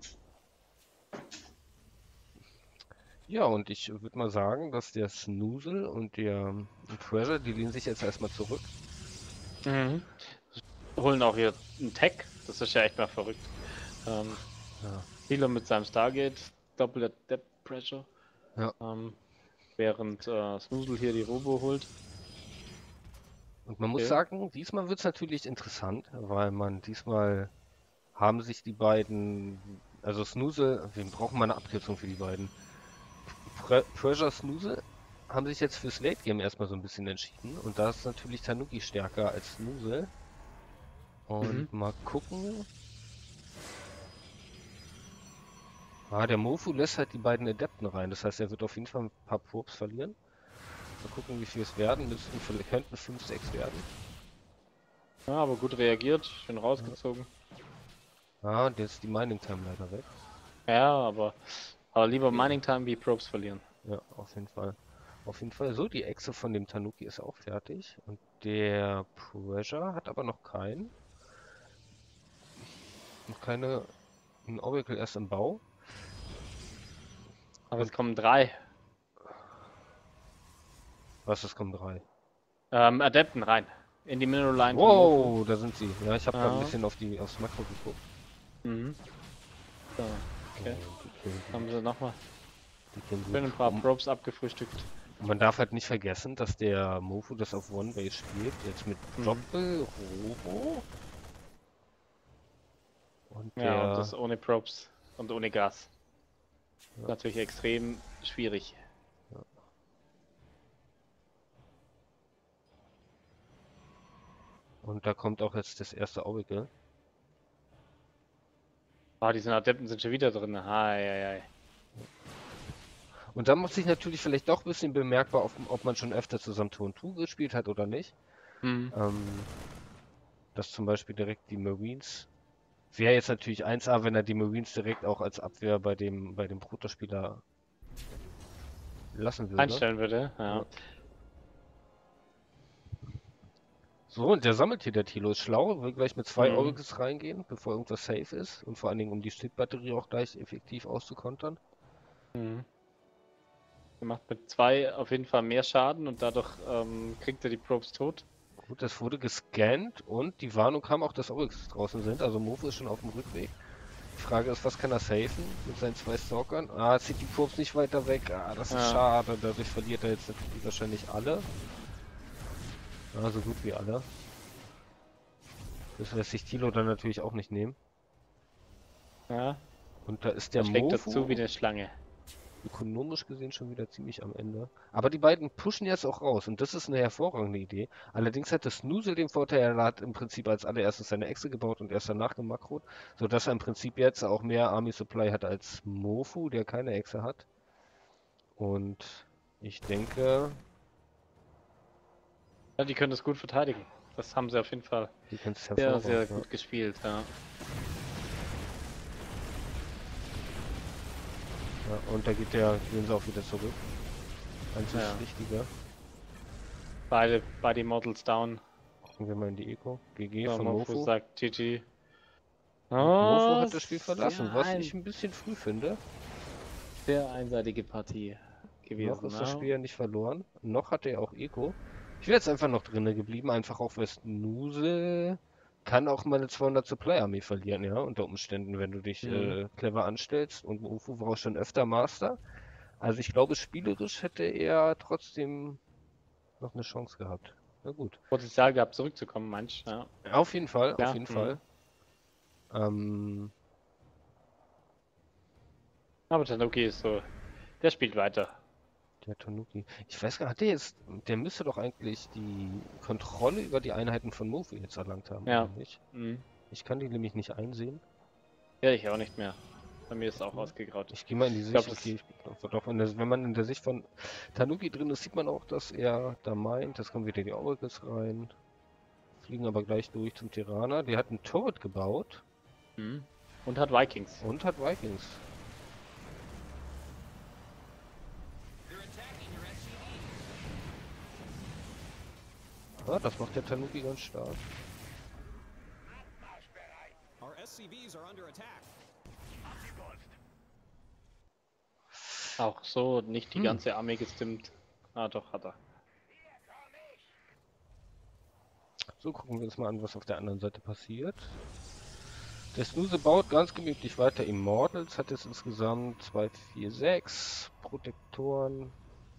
Ja, und ich würde mal sagen, dass der Snoozle und der Pressure, die lehnen sich jetzt erstmal zurück. Mhm. Holen auch hier einen Tag, das ist ja echt mal verrückt. Ähm, Ja. Tilo mit seinem Stargate, doppelter Depth Pressure. Ja. Ähm, während äh, Snoozle hier die Robo holt. Und man muss Okay. sagen, diesmal wird es natürlich interessant, weil man diesmal haben sich die beiden, also Snoozle, wir brauchen mal eine Abkürzung für die beiden. Pre Pressure Snoozle haben sich jetzt fürs Late Game erstmal so ein bisschen entschieden und da ist natürlich Tanuki stärker als Snoozle. Und mal gucken. Ah, der Mofu lässt halt die beiden Adepten rein, das heißt, er wird auf jeden Fall ein paar Probes verlieren. Mal gucken, wie viel es werden, müssten, vielleicht könnten fünf, sechs werden. Ja, aber gut reagiert, schön rausgezogen. Ah, und jetzt ist die Mining Time leider weg. Ja, aber, aber lieber Mining Time wie Probes verlieren. Ja, auf jeden Fall. Auf jeden Fall. So, die Echse von dem Tanuki ist auch fertig. Und der Pressure hat aber noch keinen. Noch keine. Ein Oracle erst im Bau. Aber es kommen drei. Was, es kommen drei? Ähm, Adepten rein. In die Mineral Line. von Mofu. Wow, da sind sie. Ja, ich habe da ein Ja. bisschen auf die, aufs Makro geguckt. Mhm. So, okay. Oh, die killen sie. Haben sie nochmal Die killen sie. schön ein paar Und Probes abgefrühstückt. man darf halt nicht vergessen, dass der Mofu das auf One-Base spielt. Jetzt mit Mhm. Doppel, Robo. Und der... Ja, und das ohne Probes und ohne Gas. Ja. Natürlich extrem schwierig. Und da kommt auch jetzt das erste Oracle. Oh, diese Adepten sind schon wieder drin. Ai, ai, ai. Und da macht sich natürlich vielleicht doch ein bisschen bemerkbar, ob, ob man schon öfter zusammen Tour und Tour gespielt hat oder nicht. Mhm. Ähm, dass zum Beispiel direkt die Marines. Wäre jetzt natürlich eins A, wenn er die Marines direkt auch als Abwehr bei dem bei dem Protospieler lassen würde. Einstellen würde. Ja. Ja. So, und der sammelt hier, der Tilo ist schlau, will gleich mit zwei Mhm. Oracles reingehen, bevor irgendwas safe ist. Und vor allen Dingen, um die Stickbatterie auch gleich effektiv auszukontern. Mhm. Er macht mit zwei auf jeden Fall mehr Schaden und dadurch ähm, kriegt er die Probes tot. Gut, das wurde gescannt und die Warnung kam auch, dass Oracles draußen sind. Also Mofu ist schon auf dem Rückweg. Die Frage ist, was kann er safen mit seinen zwei Stalkern? Ah, zieht die Probes nicht weiter weg. Ah, das ist Ja. schade. Dadurch verliert er jetzt natürlich wahrscheinlich alle. Ja, so gut wie alle. Das lässt sich Tilo dann natürlich auch nicht nehmen. Ja, Und da ist der der schlägt Mofu dazu wie eine Schlange. ökonomisch gesehen schon wieder ziemlich am Ende. Aber die beiden pushen jetzt auch raus und das ist eine hervorragende Idee. Allerdings hat das Snooze den Vorteil, er hat im Prinzip als allererstes seine Echse gebaut und erst danach gemakrot, sodass er im Prinzip jetzt auch mehr Army Supply hat als Mofu, der keine Echse hat. Und ich denke, Ja, die können das gut verteidigen. Das haben sie auf jeden Fall die können es sehr, hervorragend. sehr ja. gut gespielt. Ja. Ja, und da geht der, gehen sie auch wieder zurück. Eins Ja. ist wichtiger. Beide, beide Models down. Gucken wir mal in die Eco. G G So, von Mofu Mofu. sagt G G. Und Mofu Oh, hat das Spiel verlassen, sehr was ein, ich ein bisschen früh finde. sehr einseitige Partie gewesen. Noch ist das ne? Spiel ja nicht verloren. Noch hat er auch Eco. Ich wäre jetzt einfach noch drinnen geblieben, einfach auch weil Snooze kann auch mal eine zweihundert Supply-Armee verlieren, ja, unter Umständen, wenn du dich Mhm. äh, clever anstellst. Und Mofu war auch schon öfter Master. Also ich glaube, spielerisch hätte er trotzdem noch eine Chance gehabt. Na gut. Potenzial gehabt, zurückzukommen, manch. Ja. Auf jeden Fall, Ja, auf jeden mhm. Fall. Ähm, Aber Tanuki ist so, der spielt weiter. der Tanuki. Ich weiß gar nicht, hat der jetzt, der müsste doch eigentlich die Kontrolle über die Einheiten von Mofu jetzt erlangt haben, Ja. oder nicht? Mhm. Ich kann die nämlich nicht einsehen. Ja, ich auch nicht mehr. Bei mir ist auch ausgegraut. Ich gehe mal in die Sicht. glaub, okay, ich glaub, doch in der, wenn man in der Sicht von Tanuki drin ist, sieht man auch, dass er da meint, das kommen wieder die Oracles rein. Fliegen aber gleich durch zum Tyranner. Der hat einen Turret gebaut Mhm. Und hat Vikings. und hat Vikings. Ja, das macht der Tanuki ganz stark. Our S C Vs are under attack. Auch so nicht die Hm. ganze Armee gestimmt. Ah, doch, hat er. So, gucken wir uns mal an, was auf der anderen Seite passiert. Der Snooze baut ganz gemütlich weiter. Immortals hat jetzt insgesamt zwei, vier, sechs Protektoren.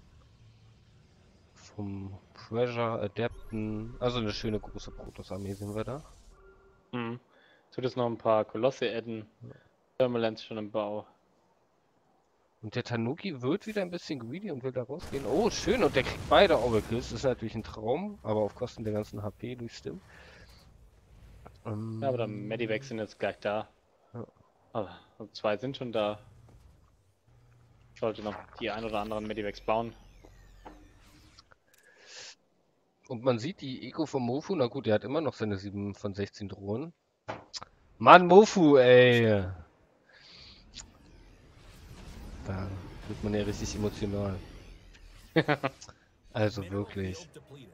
Vom Treasure, Adepten. Also eine schöne große Protoss-Armee sehen wir da. Mhm. Tut es noch ein paar Kolosse adden. Thermalance schon im Bau. Und der Tanuki wird wieder ein bisschen greedy und will da rausgehen. Oh, schön. Und der kriegt beide Oracles. Das ist natürlich ein Traum, aber auf Kosten der ganzen H P durch Stim. Ähm, Ja, aber dann Medivacs sind jetzt gleich da. Ja. Aber also zwei sind schon da. Sollte noch die ein oder anderen Medivacs bauen. Und man sieht die Eco von Mofu. Na gut, er hat immer noch seine sieben von sechzehn Drohnen. Mann, Mofu, ey! Da wird man ja richtig emotional. Also wirklich.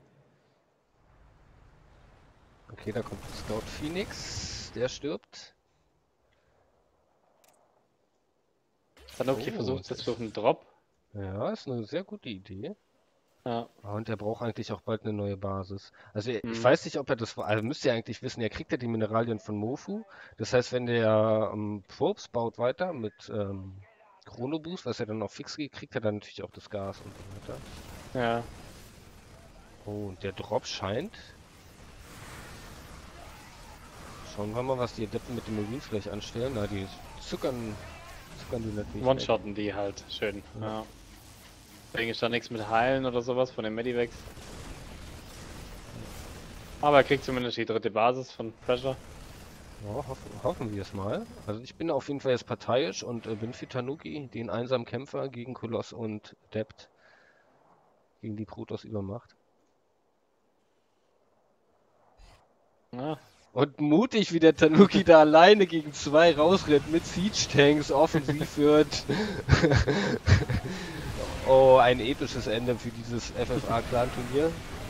Okay, da kommt Scout Phoenix. Der stirbt. Tanuki Oh, versucht das jetzt durch einen Drop. Ja, ist eine sehr gute Idee. Ja. Ah, und er braucht eigentlich auch bald eine neue Basis. Also ich Mhm. weiß nicht, ob er das, also müsst ihr eigentlich wissen, er kriegt ja die Mineralien von Mofu. Das heißt, wenn der ähm, Probes baut weiter mit ähm, Chrono Boost, was er dann auch fix kriegt, kriegt er dann natürlich auch das Gas und so weiter. Ja. Oh, und der Drop scheint. Schauen wir mal, was die Adepten mit den Marines gleich anstellen. Na, die zuckern, zuckern die natürlich weg. One-shotten die halt. Schön. Ja. Deswegen ist da nichts mit Heilen oder sowas von den Medivacs. Aber er kriegt zumindest die dritte Basis von Pressure. Ja, hoffen, hoffen wir es mal. Also ich bin auf jeden Fall jetzt parteiisch und äh, bin für Tanuki, den einsamen Kämpfer gegen Koloss und Adept. Gegen die Protoss Übermacht. Ja. Und mutig, wie der Tanuki da alleine gegen zwei rausrennt mit Siege-Tanks, offensiv wird. Oh, ein episches Ende für dieses F F A-Clan-Turnier.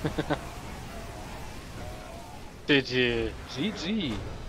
G G. G G.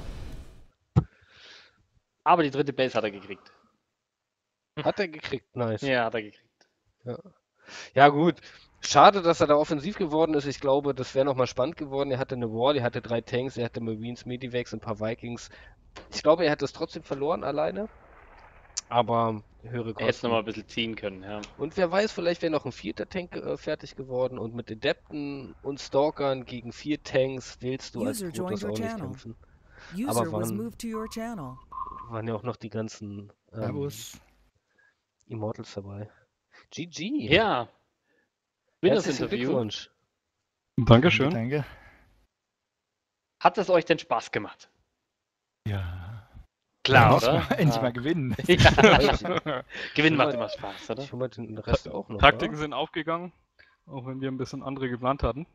Aber die dritte Base hat er gekriegt. Hat er gekriegt, nice. Ja, hat er gekriegt. Ja gut, schade, dass er da offensiv geworden ist. Ich glaube, das wäre nochmal spannend geworden. Er hatte eine Wall, er hatte drei Tanks, er hatte Marines, Medivacs, ein paar Vikings. Ich glaube, er hätte es trotzdem verloren alleine. Aber höhere Er hätte es Kosten. nochmal ein bisschen ziehen können, ja. Und wer weiß, vielleicht wäre noch ein vierter Tank äh, fertig geworden. Und mit Adepten und Stalkern gegen vier Tanks willst du als User Protoss joined your auch nicht channel. kämpfen. User was wann- moved to your channel. Waren ja auch noch die ganzen ähm, Servus. Immortals dabei. G G. Ja. Winners Herzlichen Interview. Glückwunsch. Dankeschön. Danke. Hat es euch denn Spaß gemacht? Ja. Klar, endlich oder? Mal, endlich Ah. mal gewinnen. Ja. Gewinn macht mal- immer Spaß, oder? Ich hole mal den Rest auch noch. Taktiken wa? sind aufgegangen, auch wenn wir ein bisschen andere geplant hatten.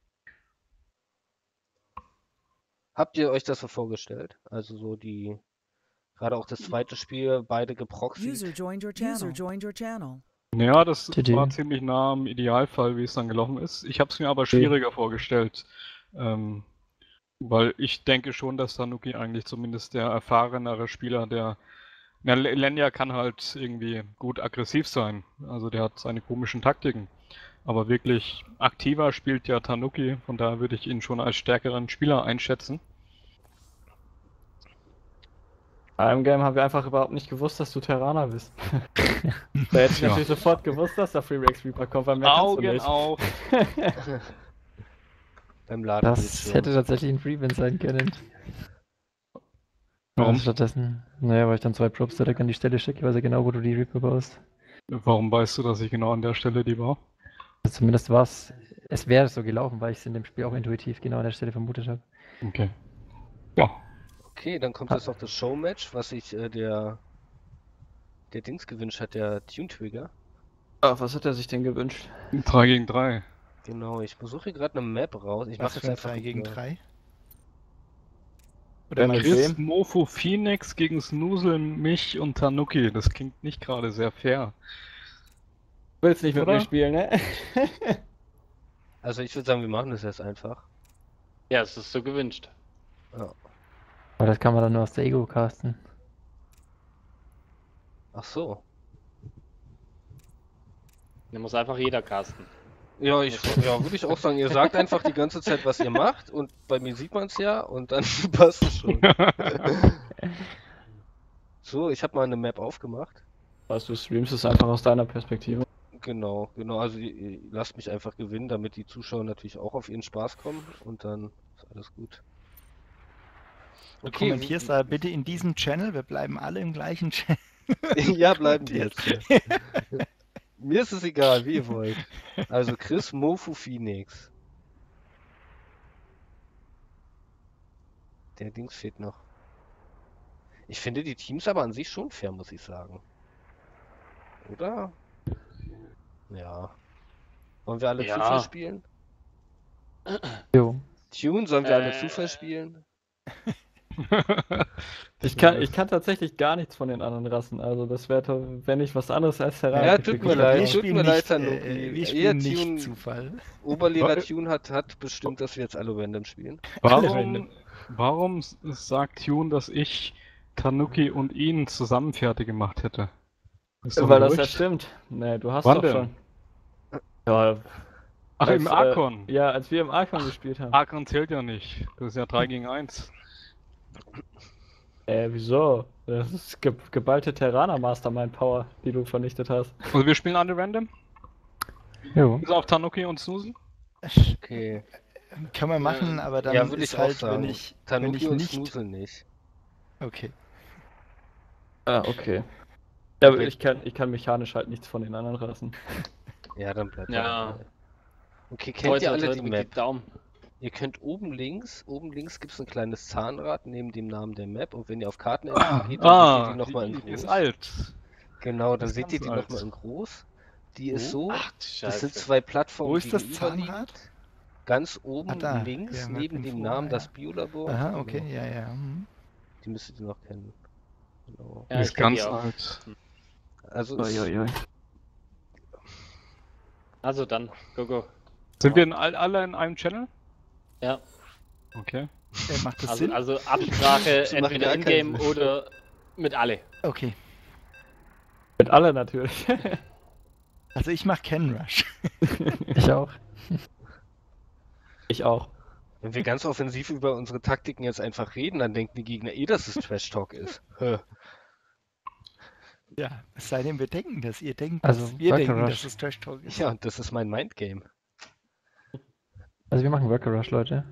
Habt ihr euch das so vorgestellt? Also so die, gerade auch das zweite Spiel, beide geproxied. User joined your channel. User joined your channel. Ja, das G G. war ziemlich nah am Idealfall, wie es dann gelaufen ist. Ich habe es mir aber schwieriger vorgestellt, ähm, weil ich denke schon, dass Tanuki eigentlich zumindest der erfahrenere Spieler, der na, Le- Lenya kann halt irgendwie gut aggressiv sein. Also der hat seine komischen Taktiken. Aber wirklich aktiver spielt ja Tanuki, von daher würde ich ihn schon als stärkeren Spieler einschätzen. Bei einem Game haben wir einfach überhaupt nicht gewusst, dass du Terraner bist. Da hätte ich Ja. natürlich sofort gewusst, dass der Free Rex Reaper kommt, weil mehr kannst du Augen nicht. auf! Beim Laden. Das hätte tatsächlich ein Freewin sein können. Warum? Also stattdessen, naja, weil ich dann zwei Props direkt an die Stelle schicke, weiß er genau, wo du die Reaper baust. Warum weißt du, dass ich genau an der Stelle die war? Also zumindest war es, es wäre so gelaufen, weil ich es in dem Spiel auch intuitiv genau an der Stelle vermutet habe. Okay. Ja. Okay, dann kommt jetzt noch das Showmatch, was sich äh, der der Dings gewünscht hat, der Tune Trigger. Ach, was hat er sich denn gewünscht? drei gegen drei. Genau, ich besuche gerade eine Map raus. Ich Was mache für jetzt ein einfach drei gegen nur- drei? Wer Oder mal mit Chris? Chris, Mofo, Phoenix gegen Snoozel, mich und Tanuki. Das klingt nicht gerade sehr fair. Du willst nicht mit Oder? mir spielen, ne? Also ich würde sagen, wir machen das jetzt einfach. Ja, es ist so gewünscht. Aber das kann man dann nur aus der Ego casten. Ach so. Da muss einfach jeder casten. Ja, ich ja, würde ich auch sagen, ihr sagt einfach die ganze Zeit, was ihr macht und bei mir sieht man es ja und dann passt es schon. So, ich habe mal eine Map aufgemacht. Was, du streamst es einfach aus deiner Perspektive. Genau, genau, also ihr, ihr lasst mich einfach gewinnen, damit die Zuschauer natürlich auch auf ihren Spaß kommen und dann ist alles gut. Du kommentierst da bitte in diesem Channel, wir bleiben alle im gleichen Channel. Ja, bleiben die jetzt hier. Mir ist es egal, wie ihr wollt. Also Chris, Mofu, Phoenix. Der Dings fehlt noch. Ich finde die Teams aber an sich schon fair, muss ich sagen. Oder? Ja. Wollen wir alle Ja. Zufall spielen? Jo. Tune, sollen wir alle Äh. Zufall spielen? Ich kann, ich kann tatsächlich gar nichts von den anderen Rassen, also das wäre, wenn ich was anderes als Terraner Ja, kriege, tut mir ich leid, einfach- tut spielen mir leid, nicht, Tanuki. äh, wir Ihr spielen nicht Tune- Zufall. Oberlehrer Was? Tune hat, hat bestimmt, dass wir jetzt alle random spielen. Warum, warum s- sagt Tune, dass ich Tanuki und ihn zusammen fertig gemacht hätte? Ist doch Weil das ja durch. stimmt. Nee, du hast Wann doch denn? schon. Ja, Ach, als, im äh, Arkon. Ja, als wir im Arkon gespielt haben. Arkon zählt ja nicht. Das ist ja drei gegen eins. Äh, wieso? Das ist ge geballte Terraner Mastermind Power, die du vernichtet hast. Also wir spielen alle random. Jo. Bis auf Tanuki und Snooze. Okay. Kann man machen, aber dann ja, würde ist ich halt, auch sagen. wenn ich, wenn Tanuki ich und nicht... Snooze nicht. Okay. Ah, okay. Ja, aber ich kann, ich kann mechanisch halt nichts von den anderen Rassen. Ja, dann bleibt Ja. dabei. Okay, Toi, kennt ihr toi, alle toi, die drück Map? Daumen. Ihr könnt oben links, oben links gibt es ein kleines Zahnrad neben dem Namen der Map und wenn ihr auf Karteninfo geht, dann Ah, seht ihr die nochmal in die groß. ist alt. Genau, dann Das ist seht ihr ganz die alt. nochmal in groß. Die ist Wo? so, Ach, du das sind Scheiße. zwei Plattformen Wo ist das gegenüberliegend. Zahnrad? Ganz oben Ah, da. links, Ja, neben Map dem Info, Namen ah, das ja. Biolabor. Aha, Genau. okay, ja, ja. hm. Die müsstet ihr noch kennen. Genau. Ja, die ich ist kenn die ganz auch. alt. Also es- Uiuiui. Also dann, go, go. Sind wir in all, alle in einem Channel? Ja, Okay. Äh, macht das also, Sinn? also Absprache Das macht entweder gar keinen in-game Sinn. oder mit alle. Okay. Mit alle natürlich. Also ich mach Ken Rush. Ich auch. Ich auch. wenn wir ganz offensiv über unsere Taktiken jetzt einfach reden, dann denken die Gegner eh, dass es Trash Talk ist. Hä. Ja, es sei denn, wir denken das. Ihr denkt, Also, dass wir Worker denken, Rush. dass es Trash Talk ist. Ja, und das ist mein Mindgame. Also wir machen Worker Rush, Leute.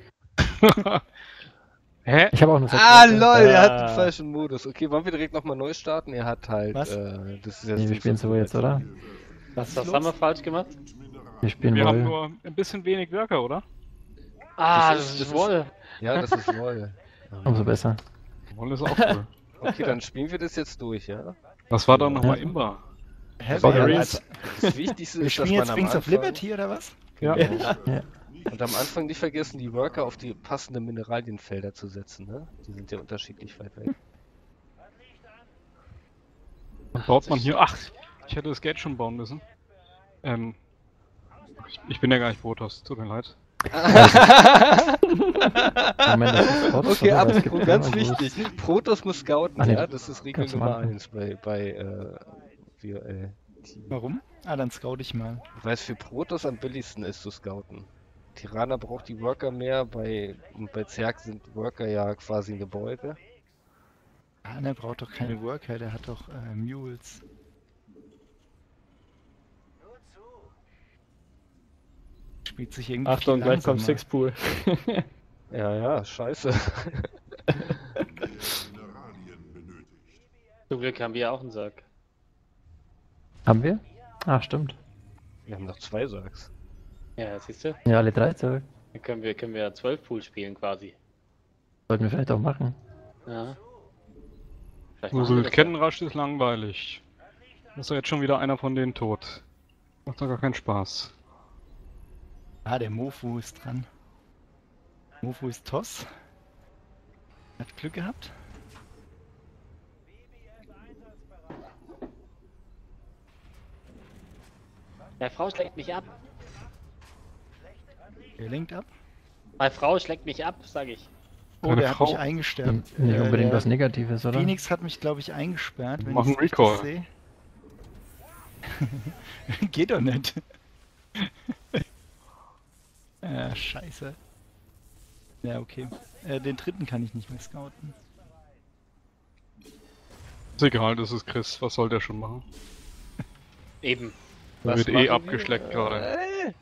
Hä? Ich habe auch nur sechs Ah, Leute. lol, er hat Ah. den falschen Modus. Okay, wollen wir direkt nochmal neu starten? Er hat halt, Was? äh, das ist jetzt Nee, wir nicht spielen so jetzt, oder? Was, ist was los? haben wir falsch gemacht? Wir spielen Wir haben Woll. nur ein bisschen wenig Worker, oder? Ah, Das das ist- ist, das ist- wohl. Ja, das ist Woll. Umso besser. Woll ist auch cool. Okay, dann spielen wir das jetzt durch, ja? Was war da nochmal Ja. Imba? Hä, War wer- der also, Das Wichtigste wir ist, dass spielen man jetzt am Wings of Anfang, Liberty oder was? Ja. Genau. Ja. Und am Anfang nicht vergessen, die Worker auf die passenden Mineralienfelder zu setzen, ne? Die sind ja unterschiedlich weit weg. Dann baut man hier. Ach, ich hätte das Gate schon bauen müssen. Ähm. Ich, ich bin ja gar nicht Protoss, tut mir leid. Moment, das ist Protoss, Okay, oder? Weil es gibt apropos, ja ganz immer bloß- wichtig. Protoss muss scouten, Ah, nee, ja? Das ist Regel ganz am Nummer Anfang. eins bei, bei äh, W O L. Warum? Ah, dann scout ich mal. Weil es für Protoss am billigsten ist zu scouten. Tirana braucht die Worker mehr, bei, und bei Zerg sind Worker ja quasi ein Gebäude. Ah, der braucht doch keine Worker, der hat doch äh, Mules. Spielt sich irgendwie Achtung, viel gleich kommt langsamer. Sixpool. Ja, ja, scheiße. Zum Glück haben wir auch einen Sack. Haben wir? Ah, stimmt. Wir haben noch zwei Sargs. Ja, siehst du? Ja, alle drei zurück. Dann können wir, können wir zwölf Pool spielen quasi. Sollten wir vielleicht auch machen. Ja. Vielleicht Nur machen so wir das Kettenrush ist langweilig. Ist doch jetzt schon wieder einer von denen tot. Macht doch gar keinen Spaß. Ah, der Mofu ist dran. Mofu ist Toss. Hat Glück gehabt. ja. Meine Frau schlägt mich ab. Er lenkt ab. Meine Frau schlägt mich ab, sag ich. Oh, Deine der hat Frau? mich eingesperrt. Nicht Äh, unbedingt der was Negatives, oder? Phoenix hat mich, glaube ich, eingesperrt, wenn Mach ich einen Recall. sehe. Geht doch nicht. Ah, scheiße. Ja, okay. Äh, den dritten kann ich nicht mehr scouten. Ist egal, das ist Chris. Was soll der schon machen? Eben. Der Was wird eh machen wir? abgeschleckt gerade. Äh,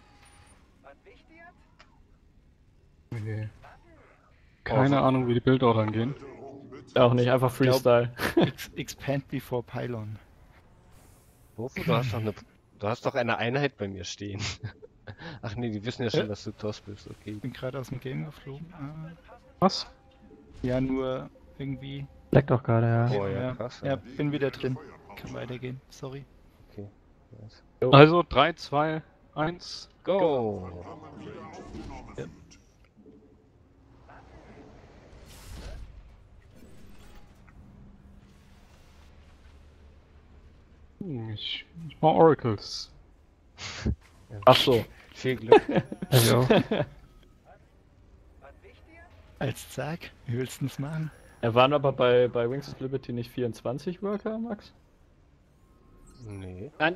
Nee. Keine Ahnung, wie die Bildordern gehen. Auch nicht, einfach Freestyle. Ex expand before Pylon. Wofu, du hast doch eine, du hast doch eine Einheit bei mir stehen. Ach nee, die wissen ja schon, Hä? dass du Toss bist, okay. Bin gerade aus dem Game geflogen. Ah, Was? ja, nur irgendwie. Leckt doch gerade, ja. Oh ja, krass. Ja, bin wieder drin. Kann weitergehen. Sorry. Nice. Also drei, zwei, eins. Go! Hm, Ich, ich mach Oracles. Ach so. Viel Glück. Also, Als Zack, wie willst du das machen? Er waren aber bei, bei Wings of Liberty nicht vierundzwanzig Worker, Max? Nee. Nein.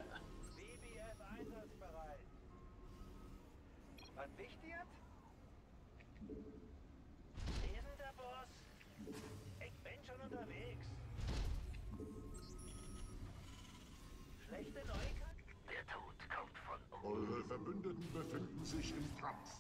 Eure Verbündeten befinden sich im Kampf.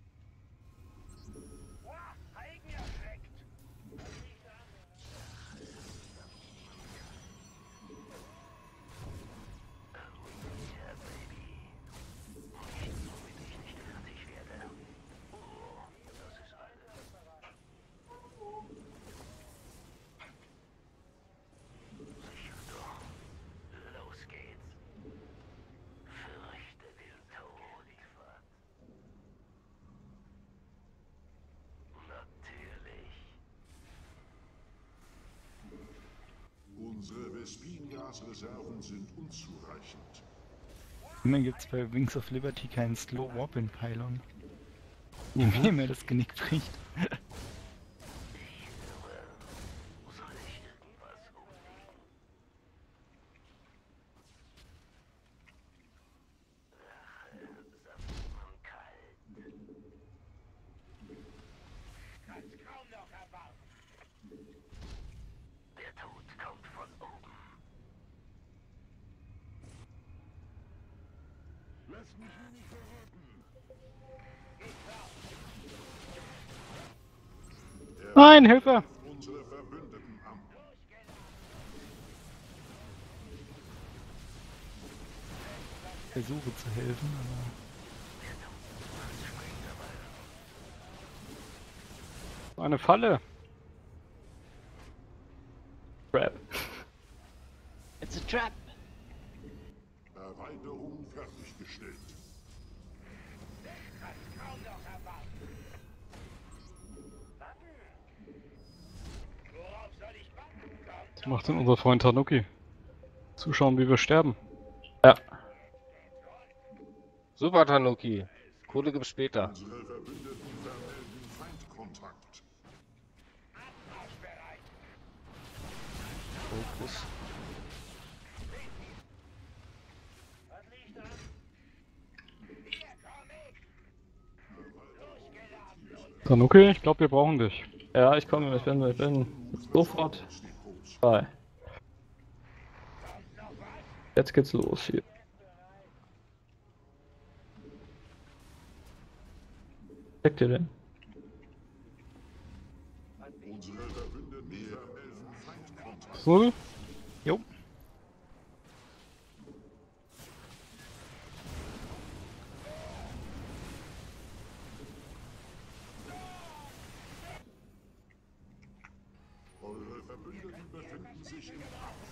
Unsere Vespin-Gas-Reserven sind unzureichend. Immer gibt es bei Wings of Liberty keinen Slow Warp in Pylon. Wie mir das Genick bricht. Nein, Hilfe! Unsere Verbündeten am. Versuche zu helfen, aber... Eine Falle! Crap. It's a trap. Erweiterung fertiggestellt. Was macht denn unser Freund Tanuki? Zuschauen, wie wir sterben. Ja. Super, Tanuki. Kohle gibt's später. Unsere Verbündeten vermelden Feindkontakt. Fokus. Tanuki, ich glaube, wir brauchen dich. Ja, ich komme, ich bin, ich bin sofort frei. Jetzt geht's los hier. Checkt ihr denn? Unsere Verbündeten vermelden Feindkontakt. So? Jo. Eure Verbündeten befinden sich im Kampf.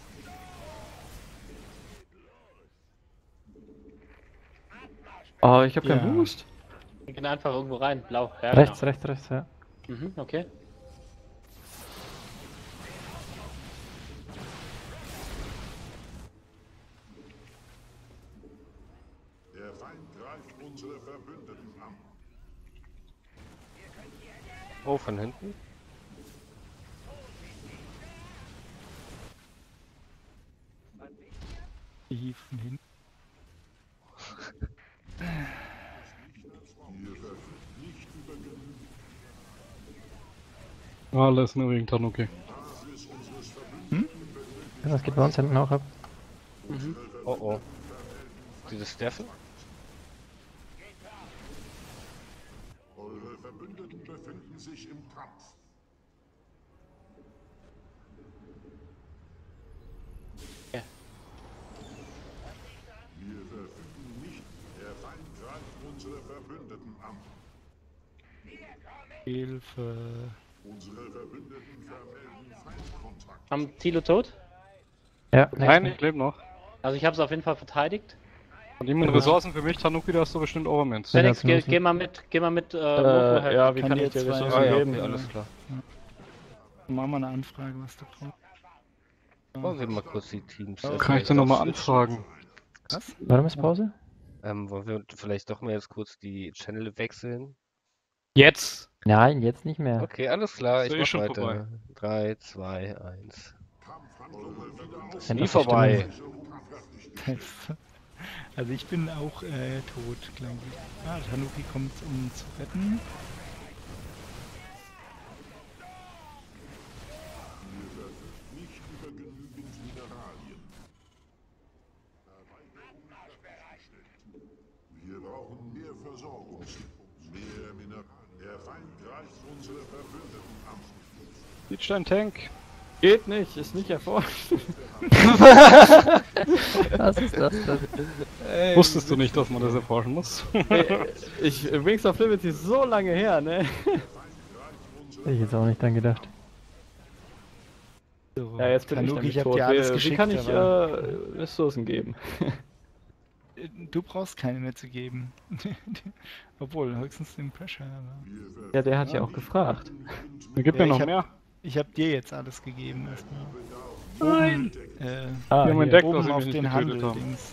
Oh, ich habe Ja. keinen Boost. Wir gehen einfach irgendwo rein. Blau. Ja, Rechts, rechts, rechts, ja. Genau. Mhm, okay. Der Feind greift unsere Verbündeten an. Oh, von hinten? Die hieven hin. Ihr verfügt nicht über genügend Alles nur wegen Tanuki. Basis unseres Verbündeten. Ja, das geht bei uns hinten auch ab. Oh oh. Dieses Steffen? Eure Verbündeten befinden sich im Kampf. Ja. Wir verfügen nicht. Der Feind greift unsere Verbündeten an. Hilfe. Unsere Verbündeten vermelden Feindkontakt. Haben Tilo tot? Ja, Nein, nächsten. ich lebe noch. Also ich habe es auf jeden Fall verteidigt. Und jemand Ressourcen für mich, Tanuki, da hast du bestimmt Overmans. Ja, Felix, das geh, müssen- geh mal mit, geh mal mit äh, Mofo Äh, helfen. ja, wie Kann kann, die ich dir jetzt zwei- Ressourcen Ah ja, geben? okay, alles klar. Machen wir eine Anfrage, was du brauchst. Wollen wir mal kurz die Teams. äh, Kann ich vielleicht denn auch nochmal switchen? anfragen? Was? Warum ist Pause? Ähm, wollen wir vielleicht doch mal jetzt kurz die Channel wechseln? Jetzt! Nein, jetzt nicht mehr. Okay, alles klar, Ist ich eh mach schon weiter. vorbei. drei, zwei, eins. Kampfhandlungen wieder Ist Wenn nie das die vorbei. Stimmung- Also ich bin auch äh, tot, glaube ich. Ah, Tanuki kommt, um zu retten. Ihr verfügt nicht über genügend Mineralien. Erweiterung fertiggestellt. Wir brauchen mehr Versorgungsdepots, mehr Mineralien. Der Feind greift unsere Verbündeten an. Liedstein-Tank. Geht nicht, ist nicht erforscht. Was ist das denn? Ey, Wusstest du nicht, dass man das erforschen muss? ey, ich, Wings of Liberty ist so lange her, ne? Hätte ich jetzt auch nicht dran gedacht. So, Ja, jetzt bin Tanuki, ich ich nämlich hab tot. dir alles Wie, wie geschickt, kann ich aber- äh, Ressourcen geben? Du brauchst keine mehr zu geben. Obwohl, höchstens den Pressure. Aber Ja, der hat ja auch gefragt. Da gibt Ja, mir ich noch hab- mehr. ich habe dir jetzt alles gegeben erstmal. Nein! Äh, Ah, Wir haben hier. entdeckt, dass oben sie auf mich nicht den getötet Handel. haben. Dings.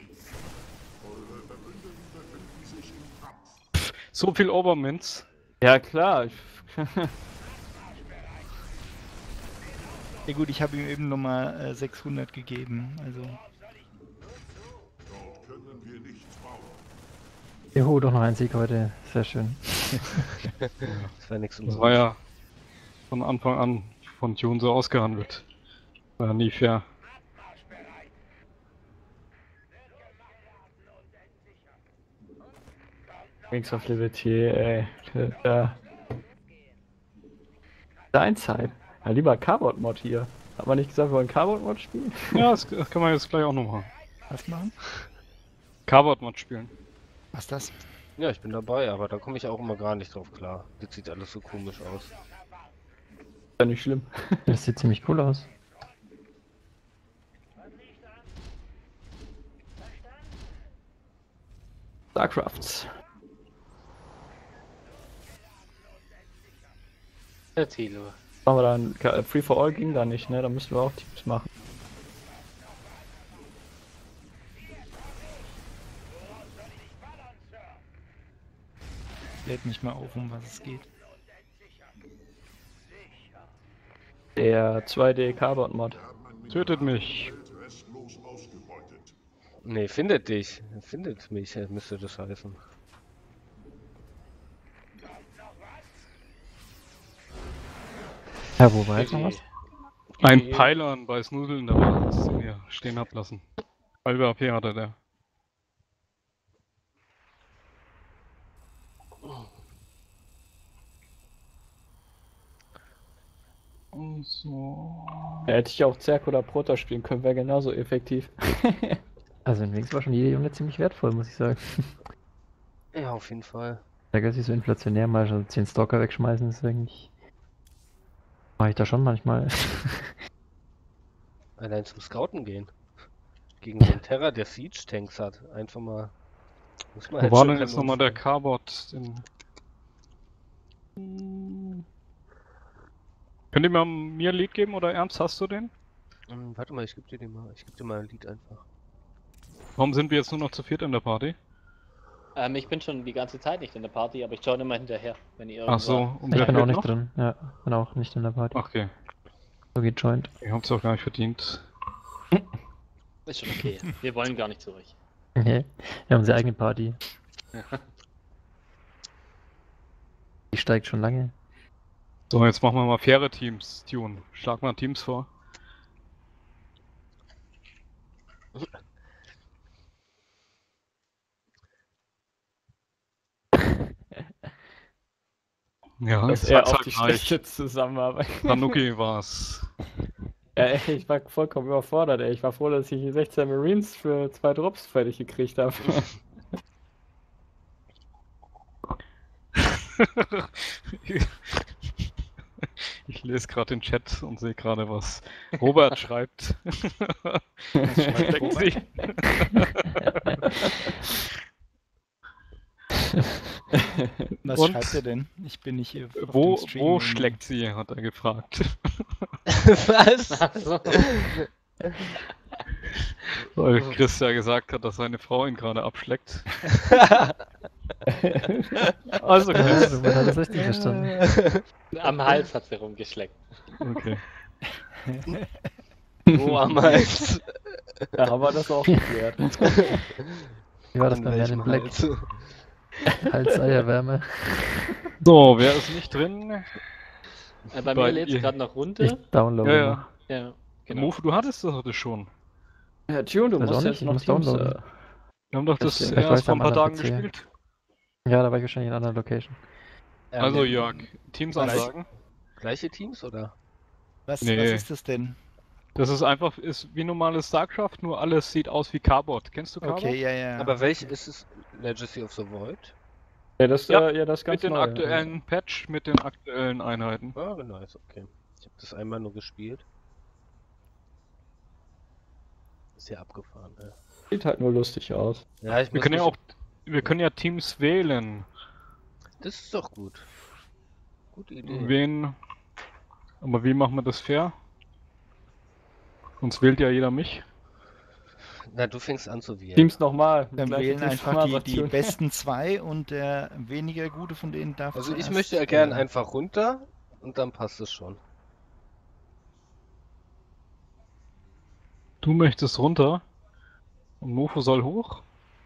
So viel Oberminz. Ja klar. Ich, Ja gut, ich habe ihm eben nochmal äh, sechshundert gegeben. Also Dort können wir nichts bauen. Juhu, doch noch ein Sieg heute. Sehr schön. Das wäre nichts Das war ja von Anfang an von Tune so ausgehandelt. War ja nie fair. Wings of Liberty, ey. Da. Steinzeit. Ja, lieber Cardboard-Mod hier. Hat man nicht gesagt, wir wollen Cardboard-Mod spielen? Ja, das, das kann man jetzt gleich auch noch machen. was machen? Cardboard-Mod spielen. Was ist das? Ja, ich bin dabei, aber da komme ich auch immer gar nicht drauf klar. Das sieht alles so komisch aus. Ist ja nicht schlimm. Das sieht ziemlich cool aus. Starcrafts. Der Thilo. Machen wir dann Ka- Free for All ging da nicht, ne? Da müssen wir auch Teams machen. Lädt mich mal auf, um was es geht. Der zwei D Cardboard-Mod. Tötet mich. Restlos ausgebeutet. Nee, findet dich. Findet mich, äh, müsste das heißen. Ja, wo war jetzt noch was? Ein Die- Pylon bei Snoodle, da war das, den wir stehen ablassen. Halbe A P hatte der. Und so. Ja, hätte ich auch Zerg oder Protoss spielen können, wäre genauso effektiv. Also in Wings war schon jede Junge ziemlich wertvoll, muss ich sagen. Ja, auf jeden Fall. Da ist so inflationär, mal schon zehn Stalker wegschmeißen, ist eigentlich. Mache ich da schon manchmal. Allein zum Scouten gehen. Gegen den Terra, der Siege-Tanks hat. Einfach mal. Muss man Wo halt war schon denn jetzt Kanonen nochmal der fahren. Carbot? Den... Könnt ihr mir, mir ein Lied geben oder Ernst, hast du den? Hm, warte mal, ich geb dir den mal. Ich geb dir mal ein Lied einfach. Warum sind wir jetzt nur noch zu viert in der Party? Ähm, ich bin schon die ganze Zeit nicht in der Party, aber ich schaue immer hinterher, wenn ihr Ach so, irgendwo- und Ich wer bin auch fehlt nicht noch? drin. Ja, bin auch nicht in der Party. Okay, So geht joint. ihr habt's auch gar nicht verdient. Ist schon okay. Wir wollen gar nicht zu euch. Okay. Wir haben unsere eigene Party. Die steigt schon lange. So, jetzt machen wir mal faire Teams, Tune. Schlag mal Teams vor. Ja, Dass jetzt er sag's auch halt die gleich. schlechte Zusammenarbeit. Tanuki war's. Ja, ey, ich war vollkommen überfordert, ey. Ich war froh, dass ich sechzehn Marines für zwei Drops fertig gekriegt habe. Ich lese gerade den Chat und sehe gerade, was Robert schreibt. Was schreibt denken Robert? Sie? Was Und? schreibt er denn? Ich bin nicht hier. auf Wo, dem Stream wo irgendwie. schlägt sie, hat er gefragt. Was? Also, Weil Chris ja gesagt hat, dass seine Frau ihn gerade abschleckt. Also, Ja, Chris. du hast das richtig verstanden. am Hals hat sie rumgeschleckt. Okay. Wo am Hals? Da haben wir das auch geklärt. Wie war das An bei Man welchem in Black? Hals? Hals, Eierwärme. So, wer ist nicht drin? Äh, bei Bei mir lädt es ihr- gerade noch runter. Ich downloade Ja, noch. ja. Ja, genau. Mofu, du hattest das heute schon. Ja, Tune, du Weiß musst auch jetzt nicht, ich noch muss Teams, downloaden. äh, Wir haben doch das Deswegen, ich erst weiß vor ein am paar anderen Tagen P C. gespielt. Ja, da war ich wahrscheinlich in einer anderen Location. Ähm, Also Jörg, Teams Gleich- ansagen. Gleiche Teams oder? Was, Nee. was ist das denn? Das ist einfach, ist wie normales StarCraft, nur alles sieht aus wie Carbot. Kennst du Carbot? Okay, ja, ja. Aber welch ist es? Legacy of the Void? ja, das, Ja, äh, ja, das ist ganz Mit den neu. aktuellen Patch, mit den aktuellen Einheiten. Ah, genau, ist okay. Ich habe das einmal nur gespielt. Ist ja abgefahren, ne? Sieht halt nur lustig aus. Ja, ich Wir muss können ja mich- auch, wir können ja Teams wählen. Das ist doch gut. Gute Idee. Wen, aber wie machen wir das fair? Sonst wählt ja jeder mich. Na, du fängst an zu wählen. Teams nochmal. Dann gleiche wählen Teams einfach nochmal, die, sagt die Tune. besten zwei und der weniger gute von denen darf Also ich zuerst, möchte ja gern äh, einfach runter und dann passt es schon. Du möchtest runter und Mofu soll hoch.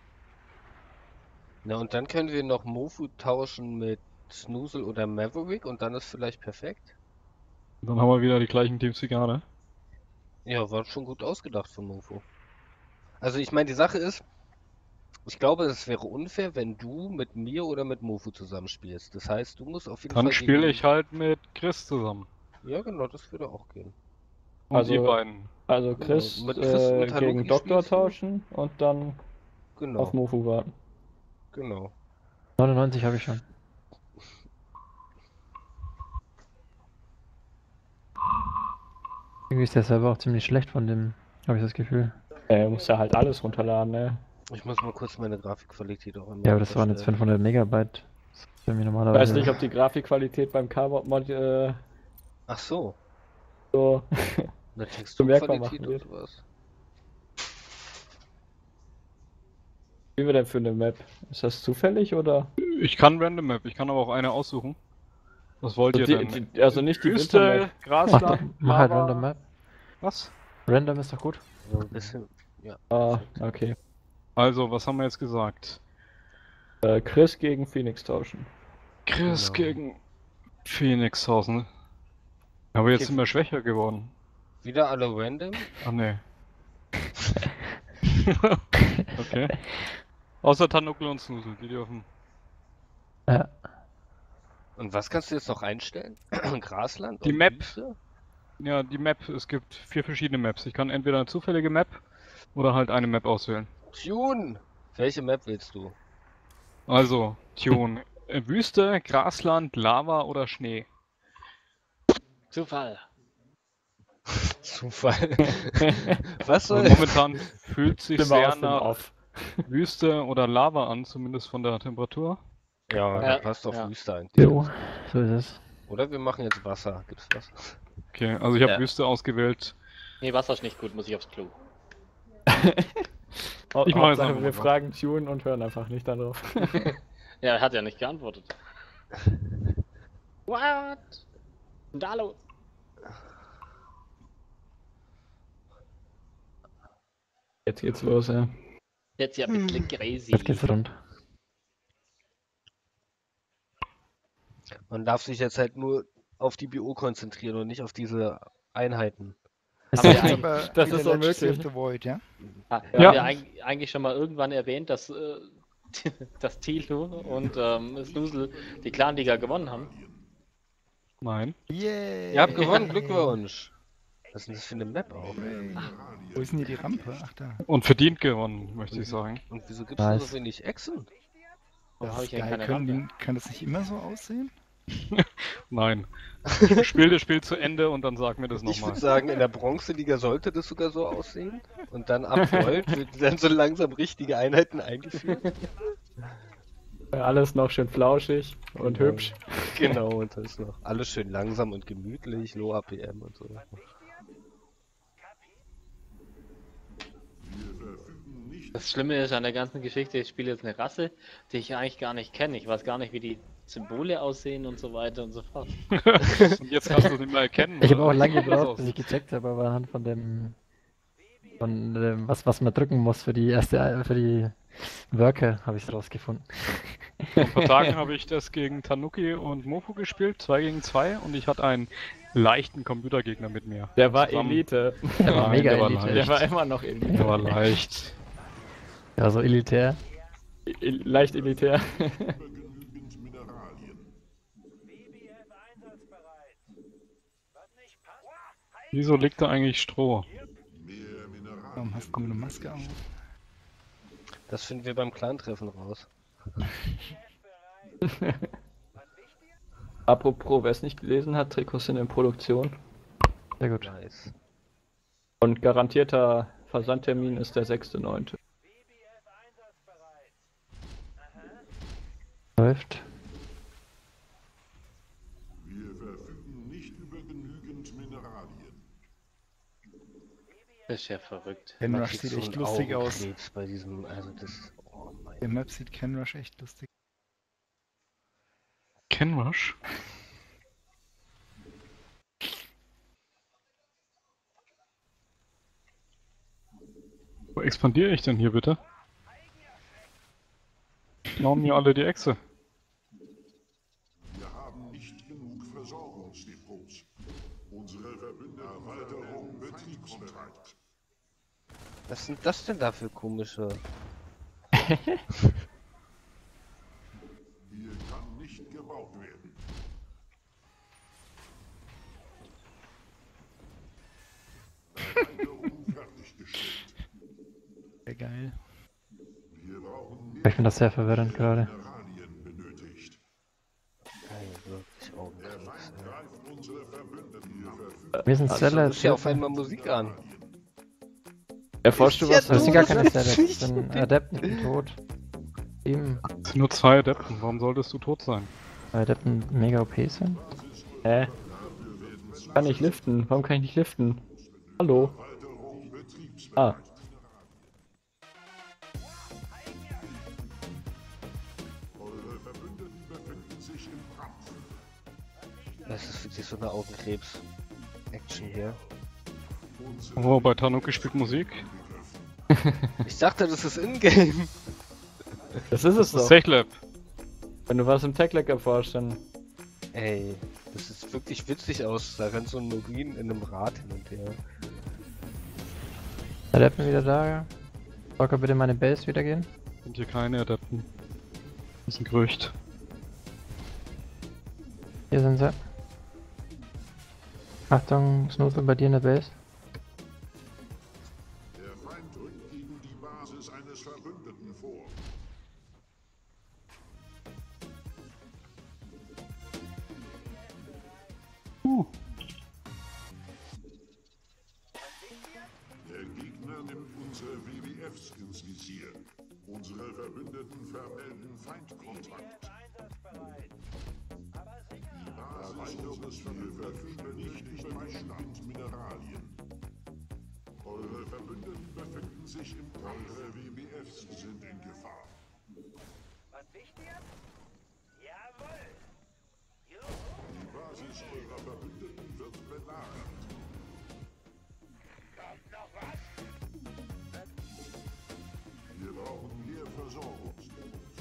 Na, und dann können wir noch Mofu tauschen mit Snoozle oder Maverick und dann ist vielleicht perfekt. Dann haben wir wieder die gleichen Teams wie gerade. Ja, war schon gut ausgedacht von Mofu. Also ich meine, die Sache ist, ich glaube, es wäre unfair, wenn du mit mir oder mit Mofu zusammenspielst. Das heißt, du musst auf jeden Dann Fall spiele gegen- ich halt mit Chris zusammen. Ja, genau, das würde auch gehen. Und Also- ihr beiden. Also Chris, Mit Chris äh, und Haluki gegen Doktor spielst du? tauschen und dann Genau, auf Mofu warten. genau. neunundneunzig habe ich schon. Irgendwie ist der Server auch ziemlich schlecht von dem, habe ich das Gefühl. Äh, muss ja halt alles runterladen, ne? Ich muss mal kurz meine Grafikqualität auch immer Ja, aber das waren jetzt verstellen. fünfhundert Megabyte. Das ist bei mir Ich normalerweise. weiß nicht, ob die Grafikqualität beim Carbot-Mod äh, Ach so, so. eine bemerkbar Texturqualität machen wird. und was? Wie wir denn für eine Map? Ist das zufällig oder? Ich kann Random Map, ich kann aber auch eine aussuchen. Was wollt ihr Die, denn? die, also nicht die Wüste, Wintermap. Mach, doch, Grasland, mach halt Lava- Random Map. Was? Random ist doch gut. So ein bisschen, ja. Ah, okay. Also, was haben wir jetzt gesagt? Äh, Chris gegen Phoenix tauschen. Chris Genau. gegen Phoenixhausen. Aber jetzt Okay. sind wir schwächer geworden. Wieder alle random? Ach nee. Okay. Außer Tanukel und Snoozle, die dürfen. Ja. Und was kannst du jetzt noch einstellen? Grasland? Die und Map. Wüste? Ja, die Map, es gibt vier verschiedene Maps. Ich kann entweder eine zufällige Map oder halt eine Map auswählen. Tune! Welche Map willst du? Also, Tune. äh, Wüste, Grasland, Lava oder Schnee. Zufall. Zufall. Was Also soll momentan fühlt sich Stimme sehr aus dem nach Off. Wüste oder Lava an, zumindest von der Temperatur. Ja, Ja, da passt auf ja. Wüste ein. Jo, so ist es. Oder wir machen jetzt Wasser. Gibt's was? Okay, also ich habe Ja. Wüste ausgewählt. Nee, Wasser ist nicht gut, muss ich aufs Klo. Oh, Ich mach jetzt Hauptsache, einfach wir mal. fragen Tune und hören einfach nicht darauf. Ja, er hat ja nicht geantwortet. What? Und da los? Jetzt geht's los, ja. Jetzt ja ein bisschen crazy. Jetzt geht's rund. Man darf sich jetzt halt nur auf die B O konzentrieren und nicht auf diese Einheiten. Ist Aber ja ja, eigentlich- aber das wieder ist Legacy unmöglich. of the Void, ja? Ah, Ja. Haben wir eig- eigentlich schon mal irgendwann erwähnt, dass, äh, dass Tilo und ähm, Snoozle die Clanliga gewonnen haben? Nein. Yay! Ihr habt gewonnen, Glückwunsch! Was ist denn das für eine Map auch? Wo ist denn hier die Rampe? Ach da. Und verdient gewonnen, möchte ich sagen. Und wieso gibt's da Nice. so wenig Echsen? Da Das habe ist ich ja geil. keine Können Rampe. die, kann das nicht immer so aussehen? Nein. Spiel das Spiel zu Ende und dann sag mir das Ich nochmal. würde sagen, in der Bronzeliga sollte das sogar so aussehen. Und dann ab Gold wird dann so langsam richtige Einheiten eingeführt. Alles noch schön flauschig und Genau. hübsch. Genau, und das noch. Alles schön langsam und gemütlich, Low A P M und so. Das Schlimme ist an der ganzen Geschichte, ich spiele jetzt eine Rasse, die ich eigentlich gar nicht kenne. Ich weiß gar nicht, wie die Symbole aussehen und so weiter und so fort. Und jetzt kannst du es nicht mehr erkennen. Ich habe oder? auch lange Sieht anders gebraucht, aus. bis ich gecheckt habe, aber anhand von dem Und ähm, was, was man drücken muss für die erste, für die Worker, habe ich rausgefunden. Vor ein paar Tagen habe ich das gegen Tanuki und Mofu gespielt, zwei gegen zwei, und ich hatte einen leichten Computergegner mit mir. Der war Zusammen- Elite. Der war Nein, mega der war Elite. leicht. Der war immer noch Elite. Der war leicht. Ja, so elitär. El- Leicht elitär. Genügend Mineralien. Wieso liegt da eigentlich Stroh? Mehr Mineralien. Warum hast du eine Maske auf? Das finden wir beim Clan-Treffen raus. Apropos, wer es nicht gelesen hat, Trikots sind in Produktion. Sehr gut. Nice. Und garantierter Versandtermin ist der sechster neunte Läuft. Wir verfügen nicht über genügend Mineralien. Das ist ja verrückt. Kenrush kriegst sieht so echt einen lustig aus. Augenkrebs bei diesem, also das, oh mein. Der Map sieht Kenrush echt lustig. Kenrush? Wo expandiere ich denn hier bitte? Klauen mir alle die Echse. Wir haben nicht genug Versorgungsdepots. Unsere Verbündeten Erweiterung betriebsbereit. Was sind das denn da für komische? Hier kann nicht gebaut werden. Erweiterung fertiggestellt. Sehr geil. Wir brauchen Ich finde das sehr verwirrend gerade. Mineralien benötigt. Ey, wirklich Der Augenkrebs. Feind ey. greift unsere Verbündeten an. Wir sind Also, Zeller. muss ja auf einmal Musik an. Erforschst du Ist ja was? Das sind gar keine Das Zeller, ist das sind Adepten, die tot. Eben, Es sind nur zwei Adepten, warum solltest du tot sein? weil Adepten mega O P sind. Hä? Kann ich liften? Warum kann ich nicht liften? Hallo? Erweiterung betriebsbereit. Ah. Eure Verbündeten befinden sich im Kampf. Das ist wirklich so eine Augenkrebs-Action hier. Oh, bei Tanuki spielt Musik. Ich dachte, das ist Ingame. Das ist es Das ist doch. Techlab. Wenn du was im Tech-Lag erforscht, dann... Ey, das sieht wirklich witzig aus. Da rennt so ein Marine in einem Rad hin und her. Adepten wieder da. Volker, bitte meine Base wieder gehen. Sind hier keine Adepten. Das ist ein Gerücht. Hier sind sie. Achtung, Snoozle bei dir in der Base. Der Feind drückt gegen die Basis eines Verbündeten vor. Uh, Der Gegner nimmt unsere W W Fs ins Visier. Unsere Verbündeten vermelden Feindkontakt. Die Basis unseres Verbündeten verfügt nicht über Beistand Mineralien. Eure Verbündeten befinden sich im Kampf. Eure W W Fs sind in Gefahr. Die Basis eurer Verbündeten wird belagert. Wir brauchen mehr Versorgungsdepots.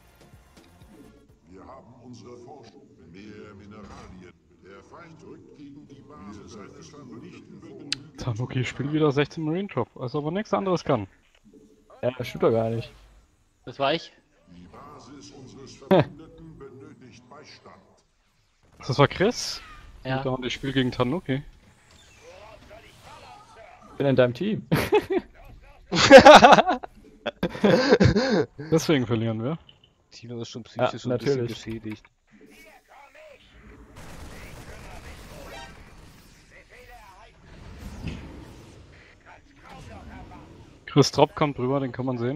Wir haben unsere Forschung. Mehr Mineralien. Der Feind rückt gegen die Basis eines Verbündeten vor. Tanuki spielt wieder sechzehn Marine Drop, als ob er nichts anderes kann. Ja, das stimmt doch gar nicht. Das war ich. Die Basis unseres Verbündeten benötigt Beistand. Das war Chris. Ja. Und da und ich spiele gegen Tanuki. Ich bin in deinem Team. Deswegen verlieren wir. Tino ist schon psychisch Ja, ein bisschen natürlich. geschädigt. Chris Drop kommt rüber, den kann man sehen.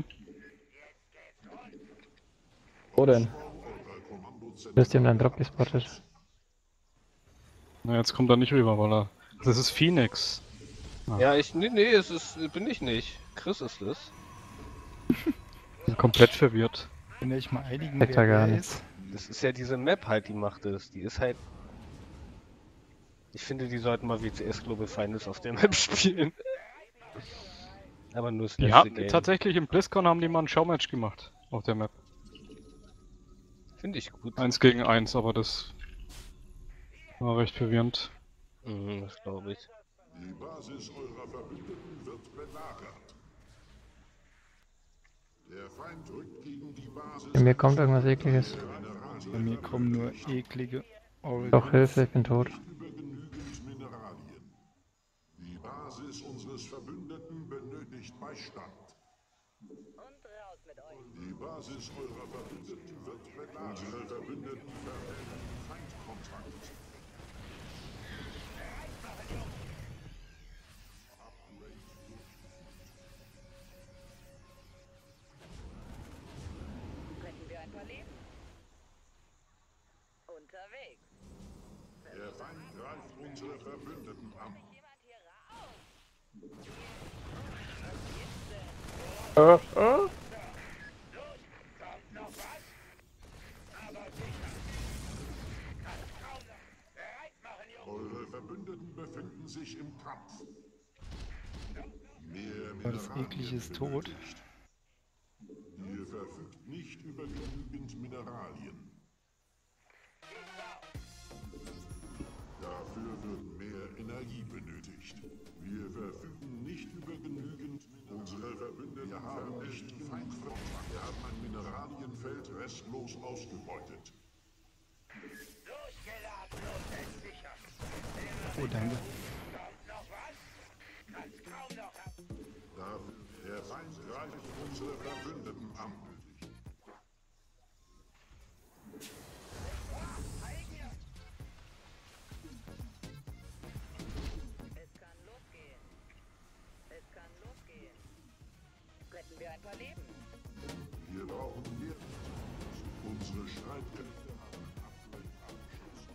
Wo denn? Du bist hier in deinem Drop gespottet. Na, jetzt kommt er nicht rüber, weil er... Das ist Phoenix. Ja, ich. Nee, nee, es ist. Bin ich nicht. Chris ist es. Bin komplett verwirrt. Wenn ihr euch mal einigen, Checkt er wer gar wer nicht. ist. Das ist ja diese Map halt, die macht es. Die ist halt. Ich finde, die sollten mal W C S Global Finals auf der Map spielen. Aber nur das Die letzte haben, Game. tatsächlich im BlizzCon haben die mal ein Showmatch gemacht auf der Map. Finde ich gut. Eins gegen eins, aber das war recht verwirrend. Mhm, das glaube ich. Die Basis eurer Verbündeten wird belagert. Der Feind rückt gegen die Basis. Bei mir kommt irgendwas Ekliges. Bei mir kommen nur eklige Origins. Doch, Hilfe, ich bin tot. Nicht über genügend Mineralien. Die Basis unseres Verbündeten benötigt Beistand. Die Basis eurer Verbündeten wird belagert. Unsere Verbündeten vermelden Feindkontakt. Retten wir ein paar Leben? Unterwegs. Der Feind greift unsere Verbündeten an. Jemand hier raus? Äh, äh? Eure Verbündeten befinden sich im Kampf. Mehr Aber das Eklige ist tot. benötigt. Ihr verfügt nicht über genügend Mineralien. Dafür wird mehr Energie benötigt. Wir verfügen nicht über genügend. Unsere Verbündeten haben nicht genug Feindkontakt. Wir haben ein Mineralienfeld restlos ausgebeutet. Oh, danke. Dafür der Feind greift unsere Verbündeten an. Es kann losgehen. Es kann losgehen. Retten wir ein paar Leben? Wir brauchen mehr. Unsere Streitkräfte haben Upgrade abgeschlossen.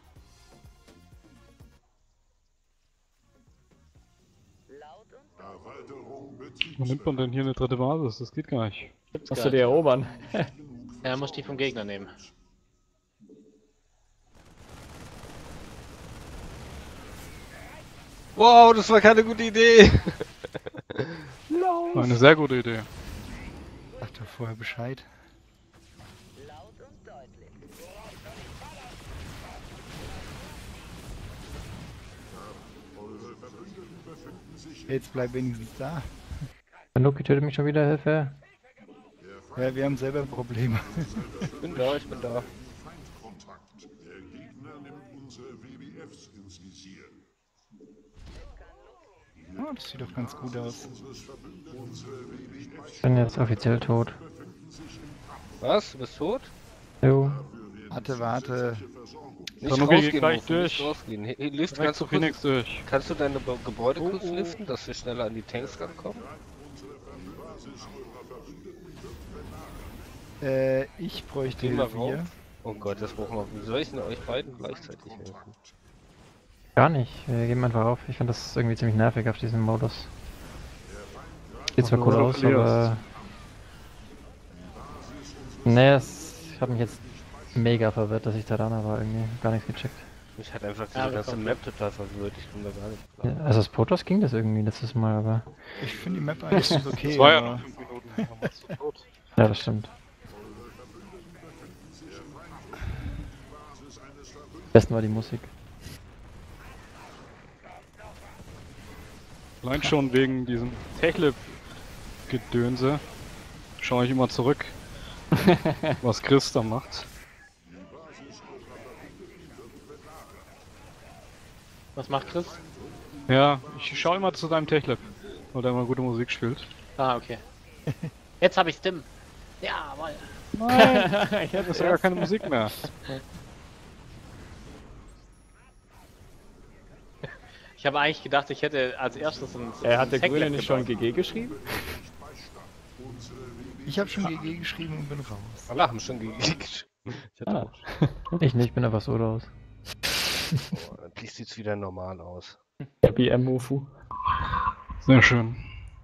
Laut und Erweiterung Wo nimmt betriebsbereit. man denn hier eine dritte Basis? Das geht gar nicht. Gibt's Musst gar du dir erobern. Er muss die vom Gegner nehmen. Wow, das war keine gute Idee! Eine sehr gute Idee. Sagt doch vorher Bescheid. laut und deutlich. Eure Verbündeten befinden sich Jetzt bleib wenigstens da. Loki tötet mich schon wieder, Hilfe. Ja, wir haben selber Probleme. Ich bin da, ich bin da. Feindkontakt. Der Gegner nimmt unsere W B Fs ins Visier. Oh, das sieht doch ganz gut aus. Unseres Verbündeten, unsere W B Fs Ich bin jetzt offiziell tot. befinden sich im Kampf. Was? Du bist tot? Jo. Warte, warte. Versorgung. Nicht Dann okay, rausgehen, gleich Mofu, durch. nicht rausgehen. Hey, Lift, Direkt kannst zu du, kurz, Phoenix durch. kannst du deine Be Gebäude kurz liften, dass wir schneller an die Tanks rankommen? Äh, ich bräuchte Geh mal Hilfe rauf. hier. Oh Gott, das brauchen wir. Wie soll ich denn euch beiden gleichzeitig helfen? Gar nicht. Wir geben einfach auf. Ich finde das irgendwie ziemlich nervig auf diesem Modus. Sieht zwar Ach, cool du aus, verlierst. aber... Nee, es, ich habe mich jetzt mega verwirrt, dass ich da dran war. Irgendwie gar nichts gecheckt. Mich hat einfach Ja, diese wir ganze kommen Map total verwirrt. Ich bin da gar nicht klar. Ja, also das Protoss ging das irgendwie letztes Mal, aber... Ich finde die Map eigentlich ganz okay. Das war ja aber noch fünf Minuten. dann warst du tot. Ja, das stimmt. Am besten war die Musik. Allein schon wegen diesem Techlip-Gedönse schaue ich immer zurück, was Chris da macht. Was macht Chris? Ja, ich schaue immer zu deinem Techlip, weil der immer gute Musik spielt. Ah, okay. Jetzt habe ich Stim. Jawohl. Nein, das ist ja gar keine Musik mehr. Ich habe eigentlich gedacht, ich hätte als erstes ein. Er hat der Tech Grüne Lab nicht schon gebaut. G G geschrieben? ich habe schon G G geschrieben und bin raus. Alle haben schon geklickt. Ich hatte Ah. auch. Ich nicht, ich bin einfach so raus. Oh, endlich sieht's wieder normal aus. Der B M-Mofu. Sehr schön.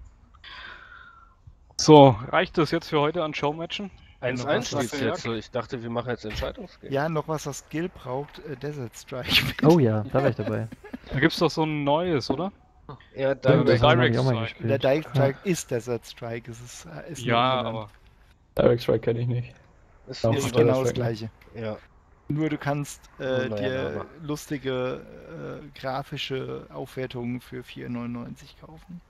So, reicht das jetzt für heute an Showmatchen? eins noch eins was steht's dafür jetzt so. Ich dachte, wir machen jetzt Entscheidungsgame. Ja, noch was, was Skill braucht, äh, Desert Strike. Oh ja, da war ich dabei. Da gibt's doch so ein neues, oder? Ja, Stimmt, das Direct. haben wir Direct auch mal Strike. gespielt. Der Direct Ja. Strike ist Desert Strike. Es ist, äh, ist nur Ja, umbenannt. aber Direct Strike kenne ich nicht. Ist Ja, Ist Desert genau das Strike, ne? gleiche. ja. Nur du kannst äh, Nur neuer dir Name. lustige äh, grafische Aufwertungen für vier neunundneunzig kaufen.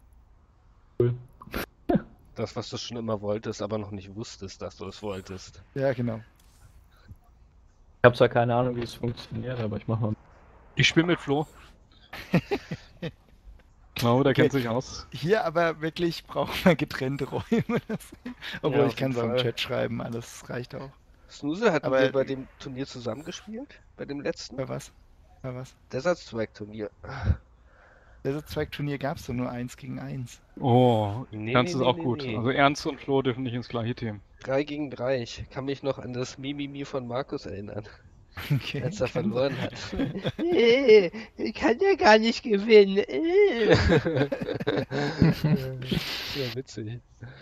Das, was du schon immer wolltest, aber noch nicht wusstest, dass du es wolltest. Ja, genau. Ich habe zwar keine Ahnung, wie es funktioniert, aber ich mach mal. ich spiele mit Flo. Genau, der Okay. kennt sich aus. Hier aber wirklich braucht man getrennte Räume. Obwohl Ja, ich auf kann jeden es auch im Fall. Chat schreiben, alles reicht auch. Snooze hatten Aber- wir bei dem Turnier zusammengespielt? Bei dem letzten? Bei was? Bei was? Desert Strike Turnier. Desert Strike Turnier gab es doch nur eins gegen eins. Oh, Nee, Ernst nee, ist nee, auch nee, gut. nee. Also Ernst und Flo dürfen nicht ins gleiche Team. drei gegen drei. Ich kann mich noch an das Mimimi von Markus erinnern, Okay, als er kann verloren sein. hat. Äh, ich kann ja gar nicht gewinnen. Äh. Ja, witzig.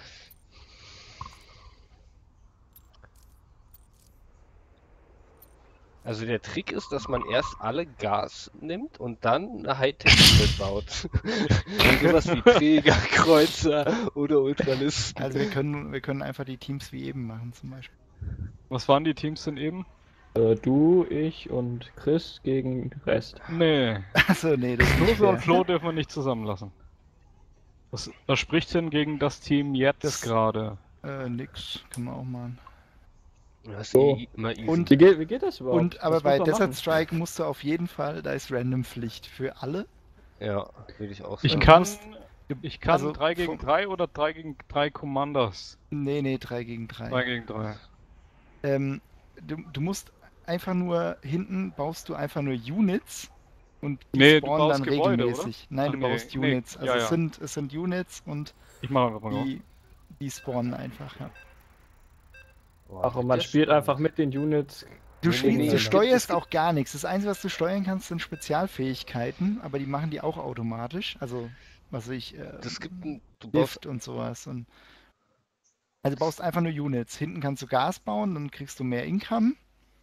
Also der Trick ist, dass man erst alle Gas nimmt und dann eine Hightech-Unit baut. Sowas wie Träger, Kreuzer oder Ultralisten. Also wir können, wir können einfach die Teams wie eben machen zum Beispiel. Was waren die Teams denn eben? Äh, du, ich und Chris gegen den Rest. Nee. Achso, nee, das ist nicht Snooze und fair. Flo dürfen wir nicht zusammenlassen. Was, was spricht denn gegen das Team jetzt Das- gerade? Äh, nix, können wir auch machen. Das ist So. eh immer easy. Und- Wie geht, wie geht das überhaupt? Und aber Was bei muss man Desert machen? Strike musst du auf jeden Fall, da ist Random Pflicht für alle. Ja, würde ich auch Ich sagen. kann, musst- ich kann also drei gegen vom- drei oder drei gegen drei Commanders. Nee, nee, drei gegen drei. drei gegen drei. Ähm, du, du musst einfach nur, hinten baust du einfach nur Units und die Nee, du spawnen baust dann Gebäude, regelmäßig. Nein, Ach du nee, baust nee, Units. Also ja, es, ja. sind, es sind Units und Ich mache einfach mal. die, die spawnen einfach, ja. Boah, Ach, und man das spielt spannend. einfach mit den Units. Du, Nee, spielst, nee, du es gibt- steuerst es gibt- auch gar nichts. Das Einzige, was du steuern kannst, sind Spezialfähigkeiten, aber die machen die auch automatisch. Also, was weiß ich, äh, Das gibt ein, du baust, Lift und sowas. Und also du baust einfach nur Units. Hinten kannst du Gas bauen, dann kriegst du mehr Income.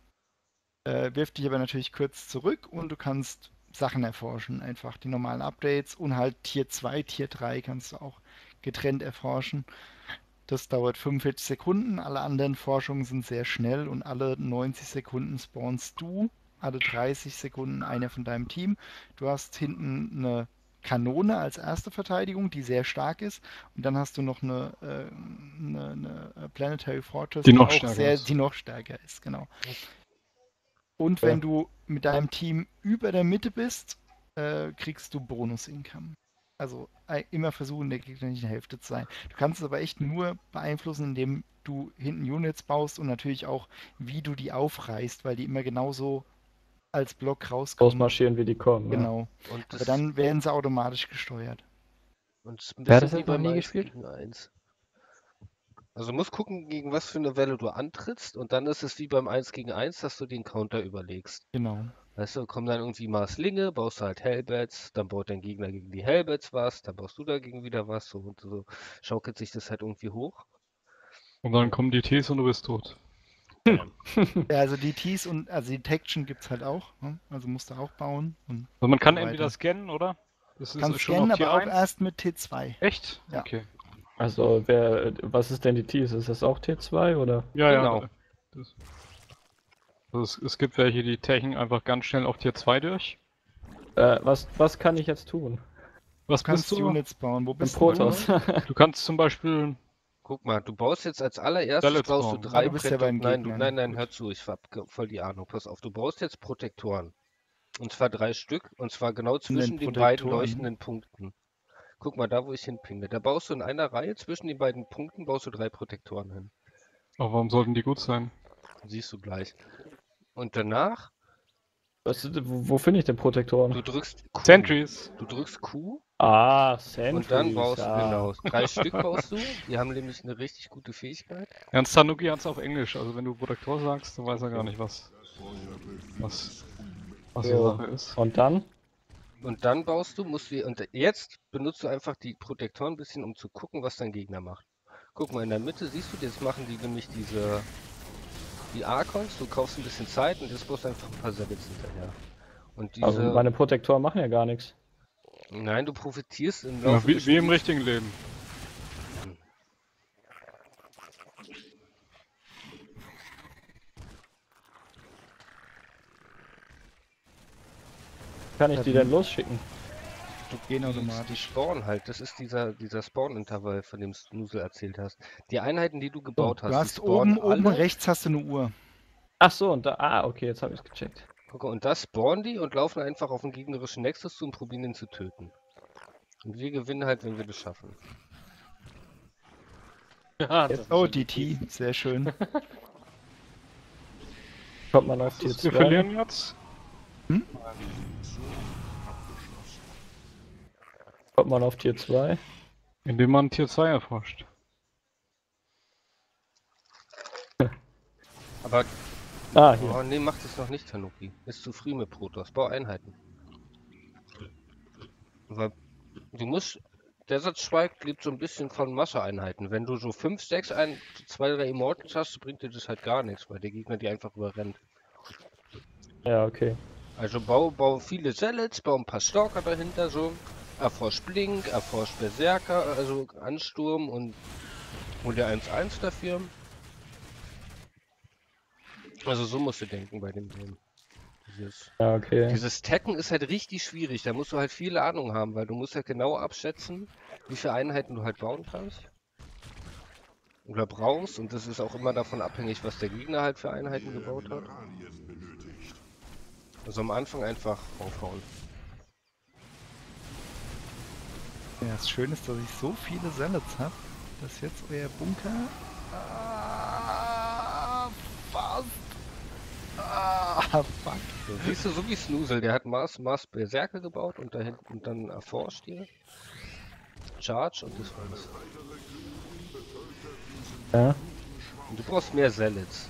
Äh, wirft dich aber natürlich kurz zurück und du kannst Sachen erforschen. Einfach die normalen Updates und halt Tier zwei, Tier drei kannst du auch getrennt erforschen. Das dauert fünfundvierzig Sekunden. Alle anderen Forschungen sind sehr schnell und alle neunzig Sekunden spawnst du. Alle dreißig Sekunden einer von deinem Team. Du hast hinten eine Kanone als erste Verteidigung, die sehr stark ist. Und dann hast du noch eine, äh, eine, eine Planetary Fortress, Die noch auch stärker sehr, ist. die noch stärker ist, genau. Und wenn Ja. du mit deinem Team über der Mitte bist, äh, kriegst du Bonus-Income. Also äh, immer versuchen, der gegnerischen Hälfte zu sein. Du kannst es aber echt nur beeinflussen, indem du hinten Units baust und natürlich auch, wie du die aufreißt, weil die immer genauso als Block rauskommen. Ausmarschieren, wie die kommen. Ja. Genau. und Aber das, dann werden sie automatisch gesteuert. und es ist ein Wer hat bisschen das wie jetzt noch beim nie eins gespielt? gegen eins. Also du musst gucken, gegen was für eine Welle du antrittst und dann ist es wie beim eins gegen eins, dass du den Counter überlegst. Genau. Weißt du, kommen dann irgendwie Marslinge, baust du halt Hellbats, dann baut dein Gegner gegen die Hellbats was, dann baust du dagegen wieder was, so und so schaukelt sich das halt irgendwie hoch. Und dann kommen die Ts und du bist tot. Ja, also die Ts und also die Detection gibt es halt auch. Ne? Also musst du auch bauen. Und Also man kann so entweder weiter. scannen, oder? Das ist Kannst schon scannen, auf Tier aber auch eins. erst mit T zwei. Echt? Ja. Okay. Also, wer, was ist denn die Ts? Ist das auch T zwei oder? Ja, Genau. ja. Das, also es, es gibt welche, die techen einfach ganz schnell auf Tier zwei durch. Äh, was, was kann ich jetzt tun? Was Du kannst bist du? Units bauen. Wo Ein bist Protoss. du? Du kannst zum Beispiel. Guck mal, du baust jetzt als allererstes Daleks baust du bauen. drei Ah, du bist ja beim Nein, du, Gegner, nein, ne? nein, hör zu, ich hab ge- voll die Ahnung. Pass auf, du baust jetzt Protektoren. Und zwar drei Stück, und zwar genau zwischen den beiden Protektoren? leuchtenden Punkten. Guck mal, da wo ich hinpinge. Da baust du in einer Reihe zwischen den beiden Punkten baust du drei Protektoren hin. Oh, warum sollten die gut sein? Siehst du gleich. Und danach, Was, wo wo finde ich den Protektoren? du drückst Q. Sentries. Du drückst Q Ah, Sentries. und dann baust du, ja. genau, drei Stück baust du. Die haben nämlich eine richtig gute Fähigkeit. Ernst Tanuki hat es auf Englisch, also wenn du Protektor sagst, dann weiß er gar nicht, was, was, was die Ja. Sache ist. Und dann? Und dann baust du, musst du, und jetzt benutzt du einfach die Protektoren ein bisschen, um zu gucken, was dein Gegner macht. Guck mal, in der Mitte siehst du, jetzt machen die nämlich diese, die Archons, du kaufst ein bisschen Zeit und jetzt brauchst du einfach ein paar Sabbats hinterher. Und diese, Also meine Protektoren machen ja gar nichts. Nein, du profitierst im Ja, Laufe wie, des wie im Spiels. richtigen Leben. Kann ich die denn losschicken? Gehen Die automatisch. spawnen halt, das ist dieser, dieser Spawn-Intervall, von dem Snusel erzählt hast. Die Einheiten, die du gebaut Du hast, die hast spawnen oben, oben alle. rechts hast du eine Uhr. Ach so, und da. Ah, okay, jetzt habe ich es gecheckt. Guck mal, und da spawnen die und laufen einfach auf den gegnerischen Nexus zu und probieren ihn zu töten. Und wir gewinnen halt, wenn wir das schaffen. Ja, das ist Oh, schon D T, sehr schön. Kommt man auf Tier Wir zwei? verlieren jetzt. Kommt man auf Tier zwei? Indem man Tier zwei erforscht. Aber, Ah, hier. oh nee, mach das noch nicht, Tanuki. Ist zu früh mit Protoss. Bau Einheiten. Weil du musst, Desert Strike lebt so ein bisschen von Masseeinheiten. Wenn du so fünf, sechs, ein, zwei, drei Immortals hast, bringt dir das halt gar nichts, weil der Gegner die einfach überrennt. Ja, okay. Also bau, bau viele Zealots, bau ein paar Stalker dahinter so. Erforsch Blink, erforsch Berserker, also Ansturm und, und der eins eins dafür. Also so musst du denken bei dem Game. Dieses, Ja, okay. dieses Tacken ist halt richtig schwierig, da musst du halt viel Ahnung haben, weil du musst halt genau abschätzen, wie viele Einheiten du halt bauen kannst. Oder brauchst, und das ist auch immer davon abhängig, was der Gegner halt für Einheiten gebaut hat. Also am Anfang einfach aufhauen. Ja, das Schöne ist, dass ich so viele Zealots habe, dass jetzt euer Bunker... Ah, fast. Ah, fuck. So, siehst du, so wie Snusel, der hat Mars, Mars Berserker gebaut und da hinten und dann erforscht hier. Charge und das war's. Ja. Und du brauchst mehr Zealots.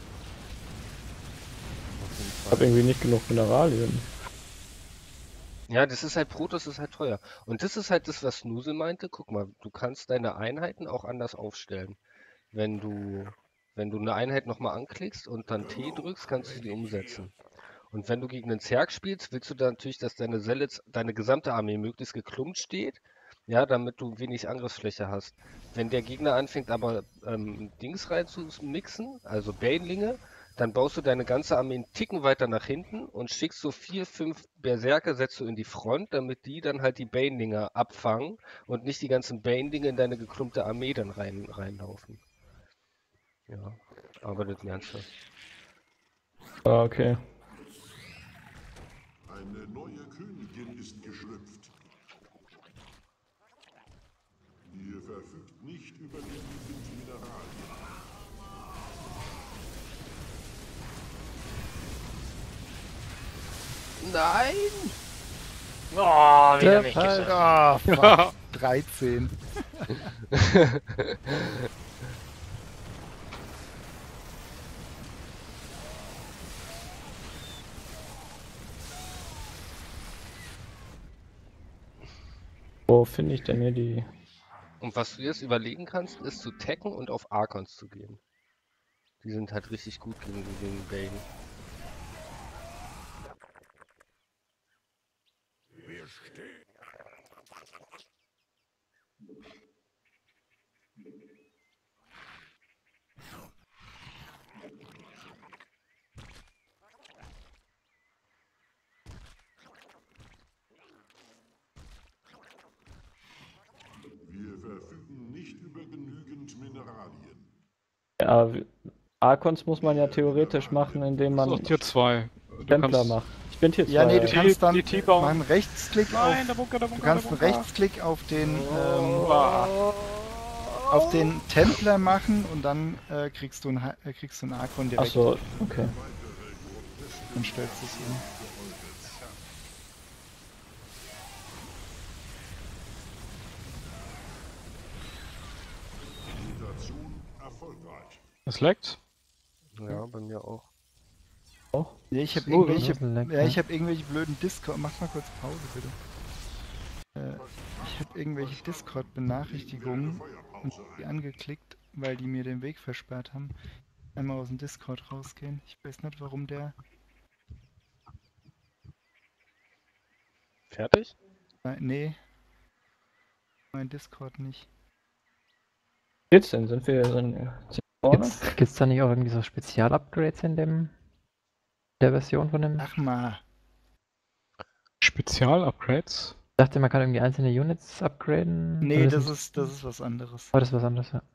Auf jeden Ich Fall. habe irgendwie nicht genug Mineralien. Ja, das ist halt, Protoss ist halt teuer. Und das ist halt das, was Snusel meinte. Guck mal, du kannst deine Einheiten auch anders aufstellen. Wenn du, wenn du eine Einheit nochmal anklickst und dann T drückst, kannst du die umsetzen. Und wenn du gegen einen Zerg spielst, willst du dann natürlich, dass deine Zealots, deine gesamte Armee möglichst geklumpt steht. Ja, damit du wenig Angriffsfläche hast. Wenn der Gegner anfängt aber ähm, Dings rein zu mixen, also Banelinge, dann baust du deine ganze Armee einen Ticken weiter nach hinten und schickst so vier, fünf Berserker, setzt du in die Front, damit die dann halt die Banelinger abfangen und nicht die ganzen Banelinge in deine geklumpte Armee dann rein, reinlaufen. Ja, aber das lernst du. Ah, okay. Eine neue Königin ist geschlüpft. Ihr verfügt nicht über genügend Mineralien. Nein! Oh, wieder nicht Fall. geschafft. Ah, fuck. dreizehn. Wo finde ich denn hier die... Und was du jetzt überlegen kannst, ist zu tacken und auf Archons zu gehen. Die sind halt richtig gut gegen, gegen Bane. Wir verfügen nicht über genügend Mineralien. Ja, w- Archons muss man ja theoretisch machen, indem So, man Tier zwei. Du Templer kannst. macht. Ich bin Tier zwei. Ja, nee, du Die- kannst dann die T-Bauen. machen Rechtsklick Nein, auf... der Bunker, der Du Bunker, kannst der einen Bunker. Rechtsklick auf den, ähm, Oh. auf den Templer machen und dann äh, kriegst du einen, Ha- äh, kriegst du einen Archon direkt Achso, okay. und stellst es um. Mutation erfolgreich. Es leckt. Ja, bei mir auch. Auch? Nee, ich habe So, irgendwelche, das ist lecker. ja, ich habe irgendwelche blöden Discord. Mach mal kurz Pause bitte. Äh, ich habe irgendwelche Discord-Benachrichtigungen und die angeklickt, weil die mir den Weg versperrt haben. Einmal aus dem Discord rausgehen. Ich weiß nicht, warum der. Fertig? Äh, nee, Mein Discord nicht. Geht's denn? Sind wir so in vorne? Gibt's, gibt's da nicht auch irgendwie so Spezial-Upgrades in dem der Version von dem? Ach mal. Spezial-Upgrades? Ich dachte, man kann irgendwie einzelne Units upgraden. Nee, Oder das nicht- ist, das ist was anderes. Oh, das ist was anderes, ja.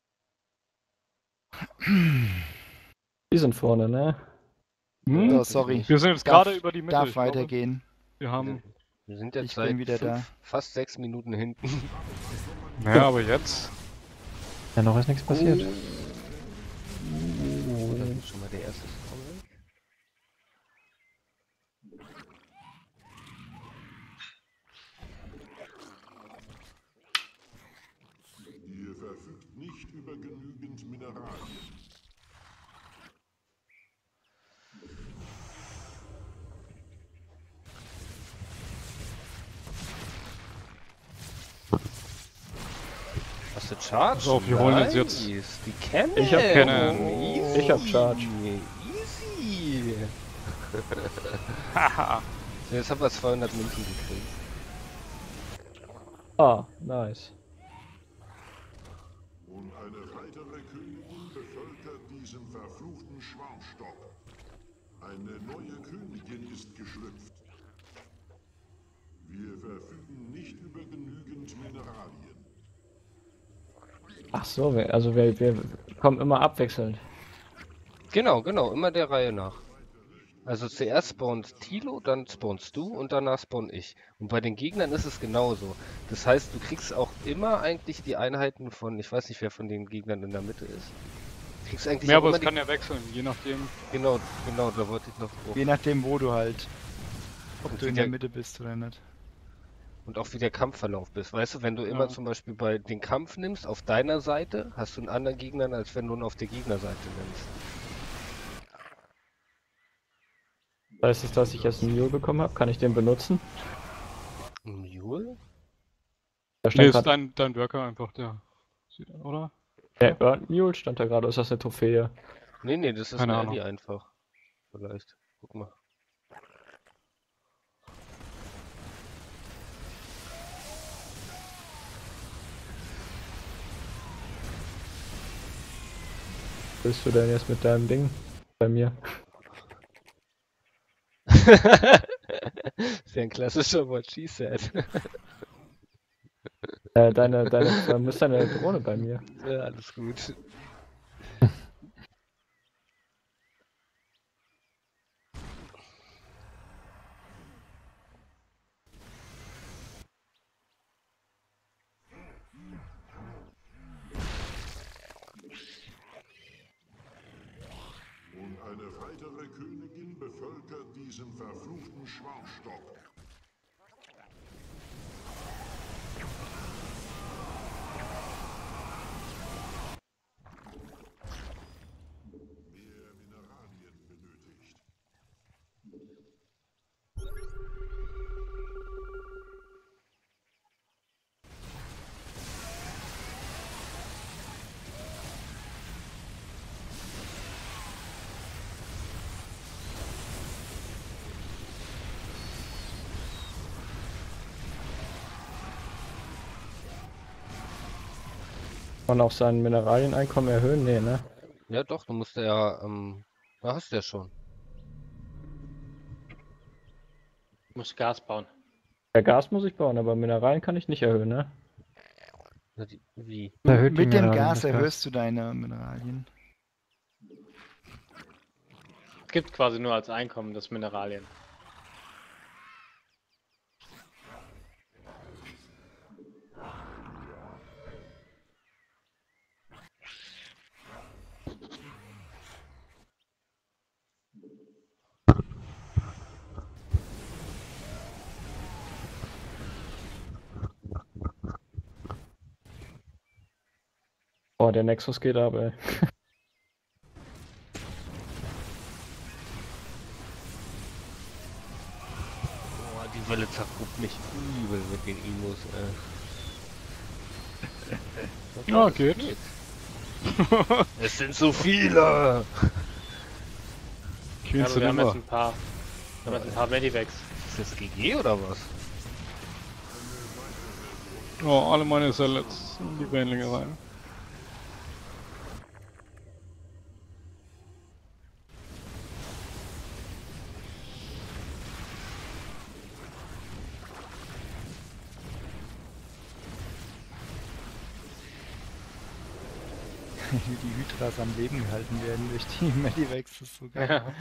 Die sind vorne, ne? Hm? Oh, sorry. Wir sind jetzt Darf- gerade über die Mitte. Darf ich glaube. weitergehen. Wir haben. Wir sind jetzt Ich bin seit wieder fünf, da. fast sechs Minuten hinten. Naja, aber jetzt. Ja, noch ist nichts passiert. Oh, da ist schon mal der erste Spawn weg. Ihr verfügt nicht über genügend Mineralien. Hast du Charge? Pass auf, wir holen uns jetzt- Nice. Die kennen. Ich hab Cannon. Easy. Ich hab Charge. Easy. Haha. So, jetzt haben wir zweihundert Münzen gekriegt. Ah, nice. Und eine weitere Königin bevölkert diesen verfluchten Schwarmstock. Eine neue Königin ist geschlüpft. Wir verfügen nicht über genügend Mineralien. Ach so, wir- also wir, wir kommen immer abwechselnd. Genau, genau, immer der Reihe nach. Also zuerst spawnt Tilo, dann spawnst du und danach spawn ich. Und bei den Gegnern ist es genauso. Das heißt, du kriegst auch immer eigentlich die Einheiten von, ich weiß nicht, wer von den Gegnern in der Mitte ist. Du kriegst eigentlich Ja, auch aber immer es die... kann ja wechseln, je nachdem. Genau, genau, da wollte ich noch drauf. Je nachdem, wo du halt. Ob Und du in wie der der- Mitte bist oder nicht. Und auch wie der Kampfverlauf bist. Weißt du, wenn du immer Ja. zum Beispiel bei den Kampf nimmst, auf deiner Seite, hast du einen anderen Gegner, als wenn du ihn auf der Gegnerseite nimmst. Heißt es, dass ich jetzt einen Mule bekommen habe? Kann ich den benutzen? Ein Mule? Da Nee, stand ist grad, dein, dein Worker einfach der. Oder? der Earth Mule stand da gerade, ist das eine Trophäe? Nee, nee, das ist Keine ein Ahnung. Ally einfach. Vielleicht. Guck mal. Willst du denn jetzt mit deinem Ding bei mir? Sehr ein klassischer What she said. Äh, deine, deine, du bist deine Drohne bei mir. Ja, alles gut. Und eine weitere Königin bevölkert diesen verfluchten Schwarmstock. Mehr Mineralien benötigt. Kann man auch sein Mineralieneinkommen erhöhen? Nee, ne? Ja doch, du musst ja, ähm, da hast du ja schon. Du musst Gas bauen. Ja, Gas muss ich bauen, aber Mineralien kann ich nicht erhöhen, ne? Na, die- Wie? Erhöht die Mit dem Mineralien, Gas das Gas. erhöhst du deine Mineralien. Es gibt quasi nur als Einkommen das Mineralien. Boah, der Nexus geht ab, ey. Boah, die Welle zerrupt mich übel mit den Imus, ey. Ja, geht. Es sind so viele! Ja, Kills aber sind wir haben jetzt immer. ein paar, wir haben jetzt ein paar Medivacs. Ist das G G oder was? Oh, alle meine Sellets in die Banelinge rein. Wie die Hydras am Leben gehalten werden durch die Medivacs, das ist so geil. Ja.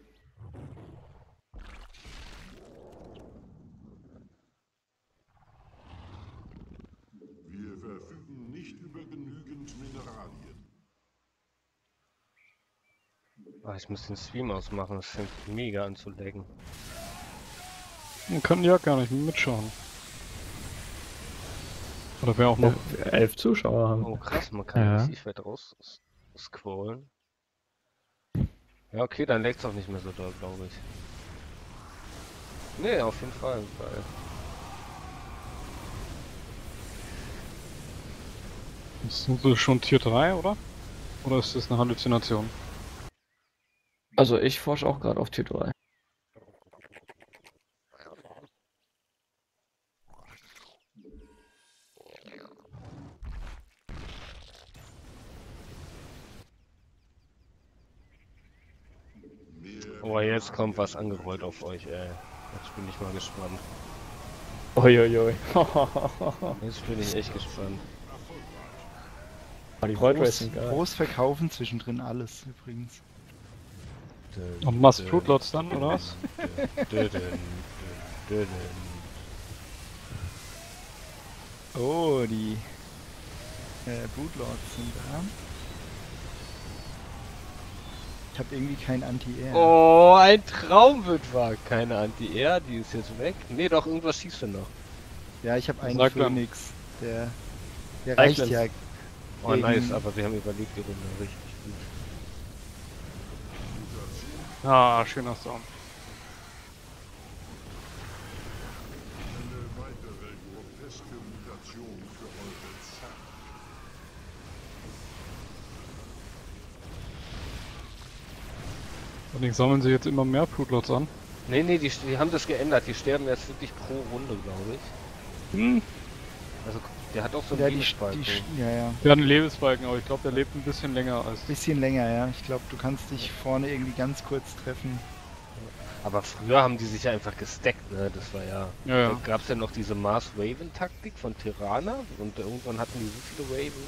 Wir verfügen nicht über genügend Mineralien. Ah, ich muss den Stream ausmachen, es fängt mega an zu laggen. Man kann ja gar nicht mitschauen. Oder wer auch noch. Elf, elf Zuschauer haben. Oh krass, man kann Ja. richtig weit raus s- scrollen. Ja, okay, dann laggt es auch nicht mehr so doll, glaube ich. Nee, auf jeden Fall, weil Sind wir schon Tier drei, oder? Oder ist das eine Halluzination? Also ich forsche auch gerade auf Tier drei. Oh, jetzt kommt was angerollt auf euch, ey. Jetzt bin ich mal gespannt. Uiuiui. Jetzt bin ich echt gespannt. Die Void Groß, Racing geil. groß verkaufen zwischendrin alles übrigens. Und Mass Fruitlots dann, oder was? Oh, die äh, Bootlords sind da. Ich habe irgendwie kein Anti-Air. Oh, ein Traum wird wahr. Keine Anti-Air, die ist jetzt weg. Nee, doch, irgendwas schießt er noch. Ja, ich habe einen Sag dann. Phoenix. Der, der reicht Cyclops. ja. Oh, Gegen- nice, aber wir haben überlegt die Runde richtig gut. Ah, schöner Sound. Eine weitere groteske Mutation für eure Zeit. Allerdings sammeln sie jetzt immer mehr Fruitlots an. Nee, nee, die, die haben das geändert. Die sterben jetzt wirklich pro Runde, glaube ich. Hm, Also, der hat auch so einen Ja, die, Lebensbalken. die, ja, ja. der hat einen Lebensbalken, aber ich glaube, der lebt ein bisschen länger als. Bisschen länger, ja. Ich glaube, du kannst dich vorne irgendwie ganz kurz treffen. Aber früher haben die sich ja einfach gestackt, ne? Das war ja. Ja, ja. Da gab es ja noch diese Mars Raven Taktik von Tirana und irgendwann hatten die so viele Raven.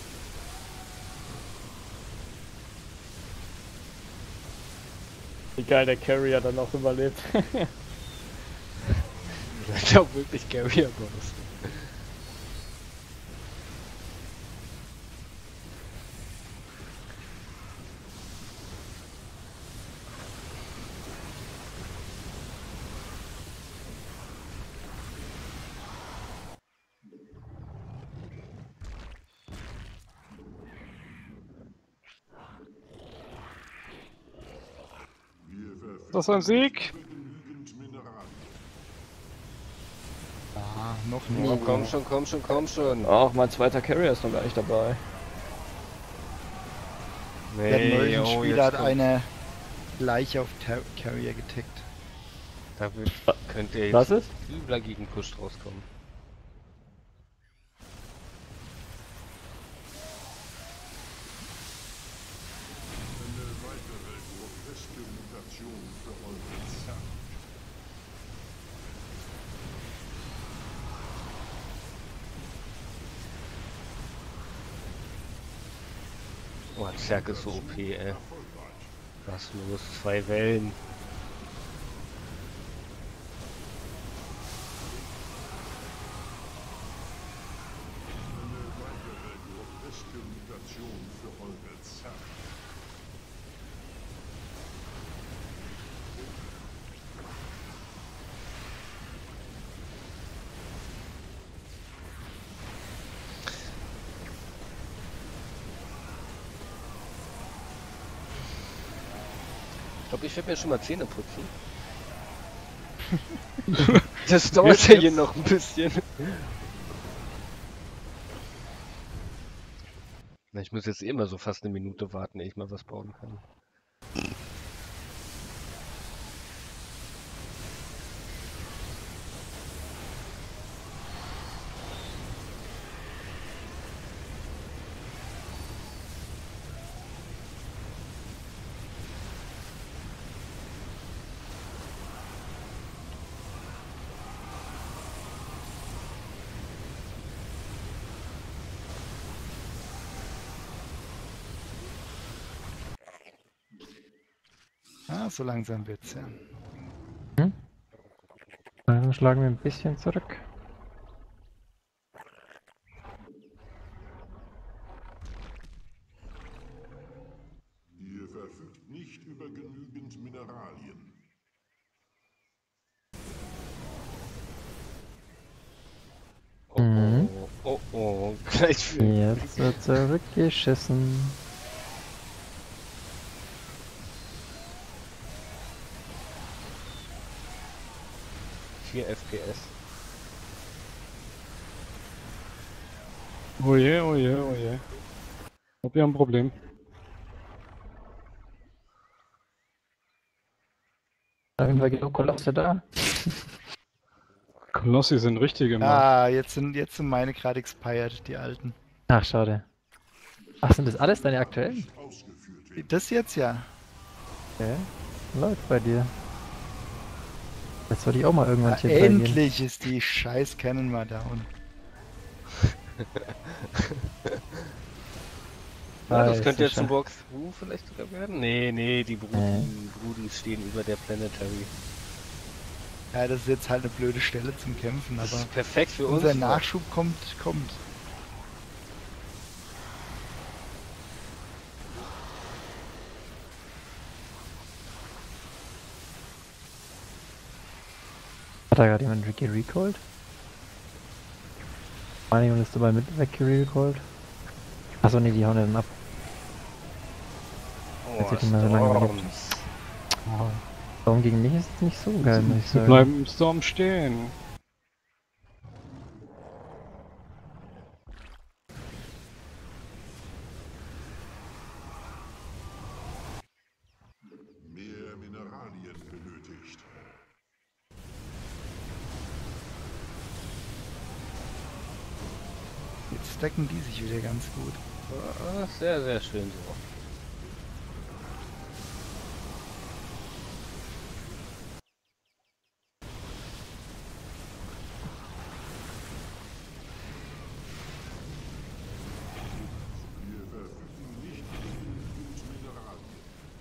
Wie geil der Carrier dann auch überlebt. Das ist ja auch wirklich Carrier Boss. Wir verfügen Das ist ein Sieg. über genügend Mineralien. Ah, noch Oh, nicht. komm schon, komm schon, komm schon. Ach, mein zweiter Carrier ist noch gar nicht dabei. Der neue oh, Spieler jetzt hat kommt- eine Leiche auf Ter Carrier getaggt. Da wird, könnte jetzt Was ist? übler gegen Push rauskommen. Eine weitere groteske Mutation für eure Zeit. Oh, Zerg ist so O P, ey. Was los? Zwei Wellen. Eine weitere groteske Mutation für eure Zeit. Ich glaube, ich werde mir schon mal Zähne putzen. Das dauert ja hier noch ein bisschen. Na, ich muss jetzt eh immer so fast eine Minute warten, ehe ich mal was bauen kann. Ah, so langsam wird's, ja. Hm? Dann schlagen wir ein bisschen zurück. Ihr verfügt nicht über genügend Mineralien. Oh, Mhm. oh, oh, oh, gleich für Jetzt wird zurückgeschissen. vier F P S. Oh je, oh je, oh je. Ich glaube, wir haben ein Problem. Auf jeden Fall genug Kolosse da. Kolossi sind richtige, Mann. Ah, jetzt sind, jetzt sind meine gerade expired, die alten. Ach, schade. Ach, sind das alles deine aktuellen? Das jetzt ja. Okay. Läuft bei dir. Jetzt wollte ich auch mal irgendwann Ah, hier reingehen. endlich ist die scheiß Cannon mal down. Ja, das Scheiße, könnte jetzt ein scheiße. Walkthrough vielleicht sogar werden. Nee, nee, die Brudi, Nee. Brudis stehen über der Planetary. Ja, das ist jetzt halt eine blöde Stelle zum Kämpfen, Das aber ist perfekt für uns. unser Nachschub kommt, kommt. Hat da gerade jemand Ricky recalled? Meine ist dabei mit weggerecalled. Achso, nee, die hauen ja dann ab. Oh, Jetzt hätte ich mal so lange Storms. Warum gegen mich ist es nicht so geil, muss ich Wir sagen. bleiben im Storm stehen. Mehr Mineralien benötigt. Jetzt stacken die sich wieder ganz gut. Ah, sehr, sehr schön so. Wir verfügen nicht über genügend Mineralien.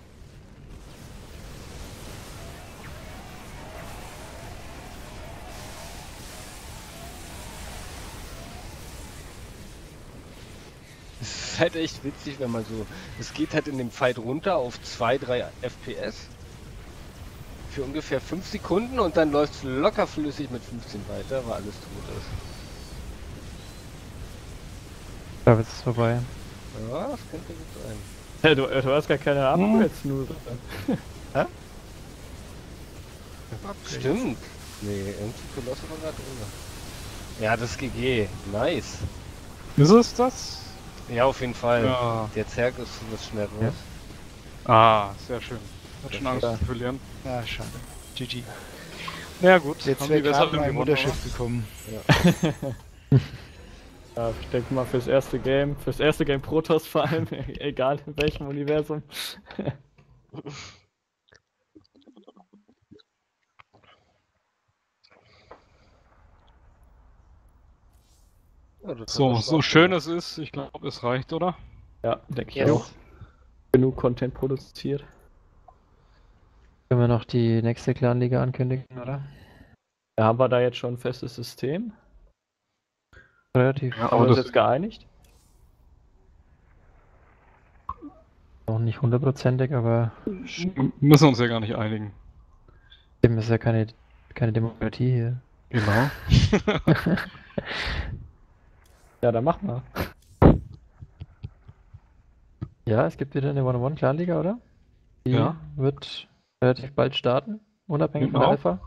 Es ist halt echt witzig, wenn man so. Es geht halt in dem Fight runter auf zwei, drei F P S. Für ungefähr fünf Sekunden und dann läuft es locker flüssig mit fünfzehn weiter, weil alles tot ist. Ich glaube, jetzt ist es vorbei. Ja, das könnte gut sein. Ja, du, du hast gar keine Upgrades, nur. Stimmt. Nee, irgendwie Kolosse war gerade drüber. Ja, das ist G G. Nice. Ist es das? Ja, auf jeden Fall. Ja. Der Zerg ist, ist schnell raus. Ah, sehr schön. Hat schon Angst Ja. zu verlieren. Ah, schade. G G. Ja gut, Jetzt haben wäre die deshalb gerade mein gewonnen, Mutterschiff gekommen. Ja, ich denke mal fürs erste Game, fürs erste Game Protoss vor allem, egal in welchem Universum. Ja, das hat So, Spaß so schön gemacht. es ist, ich glaube, es reicht, oder? Ja, denke ich Yes. auch. Genug Content produziert. Können wir noch die nächste Clanliga ankündigen, oder? Ja, haben wir da jetzt schon ein festes System? Relativ. Ja, Haben aber wir uns das, jetzt geeinigt? Noch nicht hundertprozentig, aber wir müssen uns ja gar nicht einigen. eben ist ja keine, keine Demokratie hier. Genau. Ja, dann machen wir. Ja, es gibt wieder eine One-on-One-Clanliga, oder? Die Ja. wird relativ bald starten, unabhängig von der Genau. Alpha.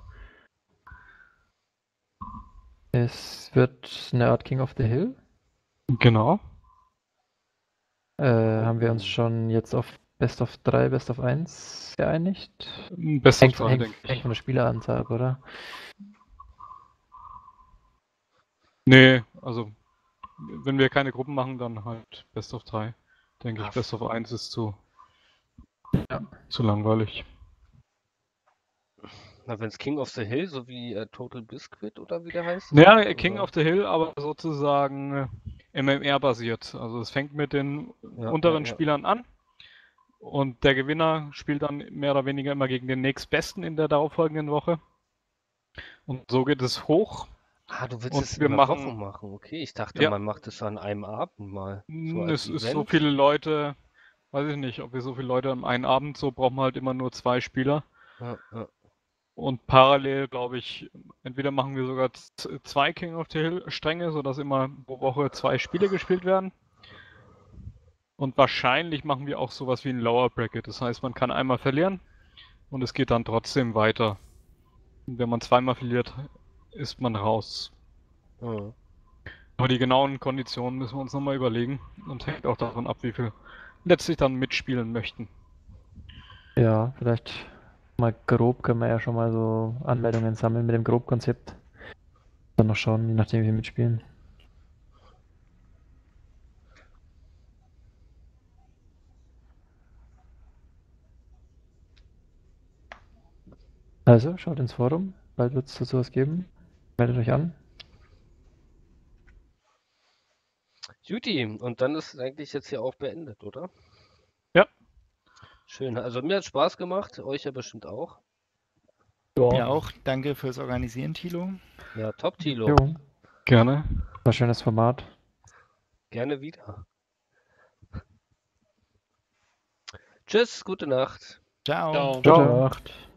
Es wird eine Art King of the Hill. Genau. Äh, haben wir uns schon jetzt auf Best of drei, Best of eins geeinigt? Best of Hängt, drei, hängt, denke ich. hängt von der Spieleranzahl ab, oder? Nee, also wenn wir keine Gruppen machen, dann halt Best of drei. Denke ich, Ach. Best of eins ist zu, Ja. zu langweilig. Na, wenn es King of the Hill, so wie äh, Total Biscuit oder wie der heißt? Ja, King Oder- of the Hill, aber sozusagen äh, M M R-basiert. Also es fängt mit den Ja, unteren ja, ja. Spielern an. Und der Gewinner spielt dann mehr oder weniger immer gegen den nächstbesten in der darauffolgenden Woche. Und so geht es hoch. Ah, du willst Und es wir über machen- Wochen machen. Okay, ich dachte, Ja. man macht es an einem Abend mal. So Mm, als Es ist so Event. viele Leute, weiß ich nicht, ob wir so viele Leute am einen Abend, so brauchen wir halt immer nur zwei Spieler. Ja, ja. Und parallel, glaube ich, entweder machen wir sogar z- zwei King of the Hill Stränge, sodass immer pro Woche zwei Spiele gespielt werden. Und wahrscheinlich machen wir auch sowas wie ein Lower Bracket. Das heißt, man kann einmal verlieren und es geht dann trotzdem weiter. Und wenn man zweimal verliert, ist man raus. Ja. Aber die genauen Konditionen müssen wir uns nochmal überlegen und hängt auch davon ab, wie viel letztlich dann mitspielen möchten. Ja, vielleicht mal grob können wir ja schon mal so Anmeldungen sammeln mit dem Grobkonzept. Dann noch schauen, je nachdem wie wir mitspielen. Also, schaut ins Forum, bald wird es dazu was geben. Meldet euch an. Juti, und dann ist es eigentlich jetzt hier auch beendet, oder? Ja. Schön. Also mir hat Spaß gemacht, euch ja bestimmt auch. Mir auch. Danke fürs Organisieren, Thilo. Ja, top, Thilo. Jo, Gerne. war ein schönes Format. Gerne wieder. Tschüss, gute Nacht. Ciao. Ciao. Gute Nacht.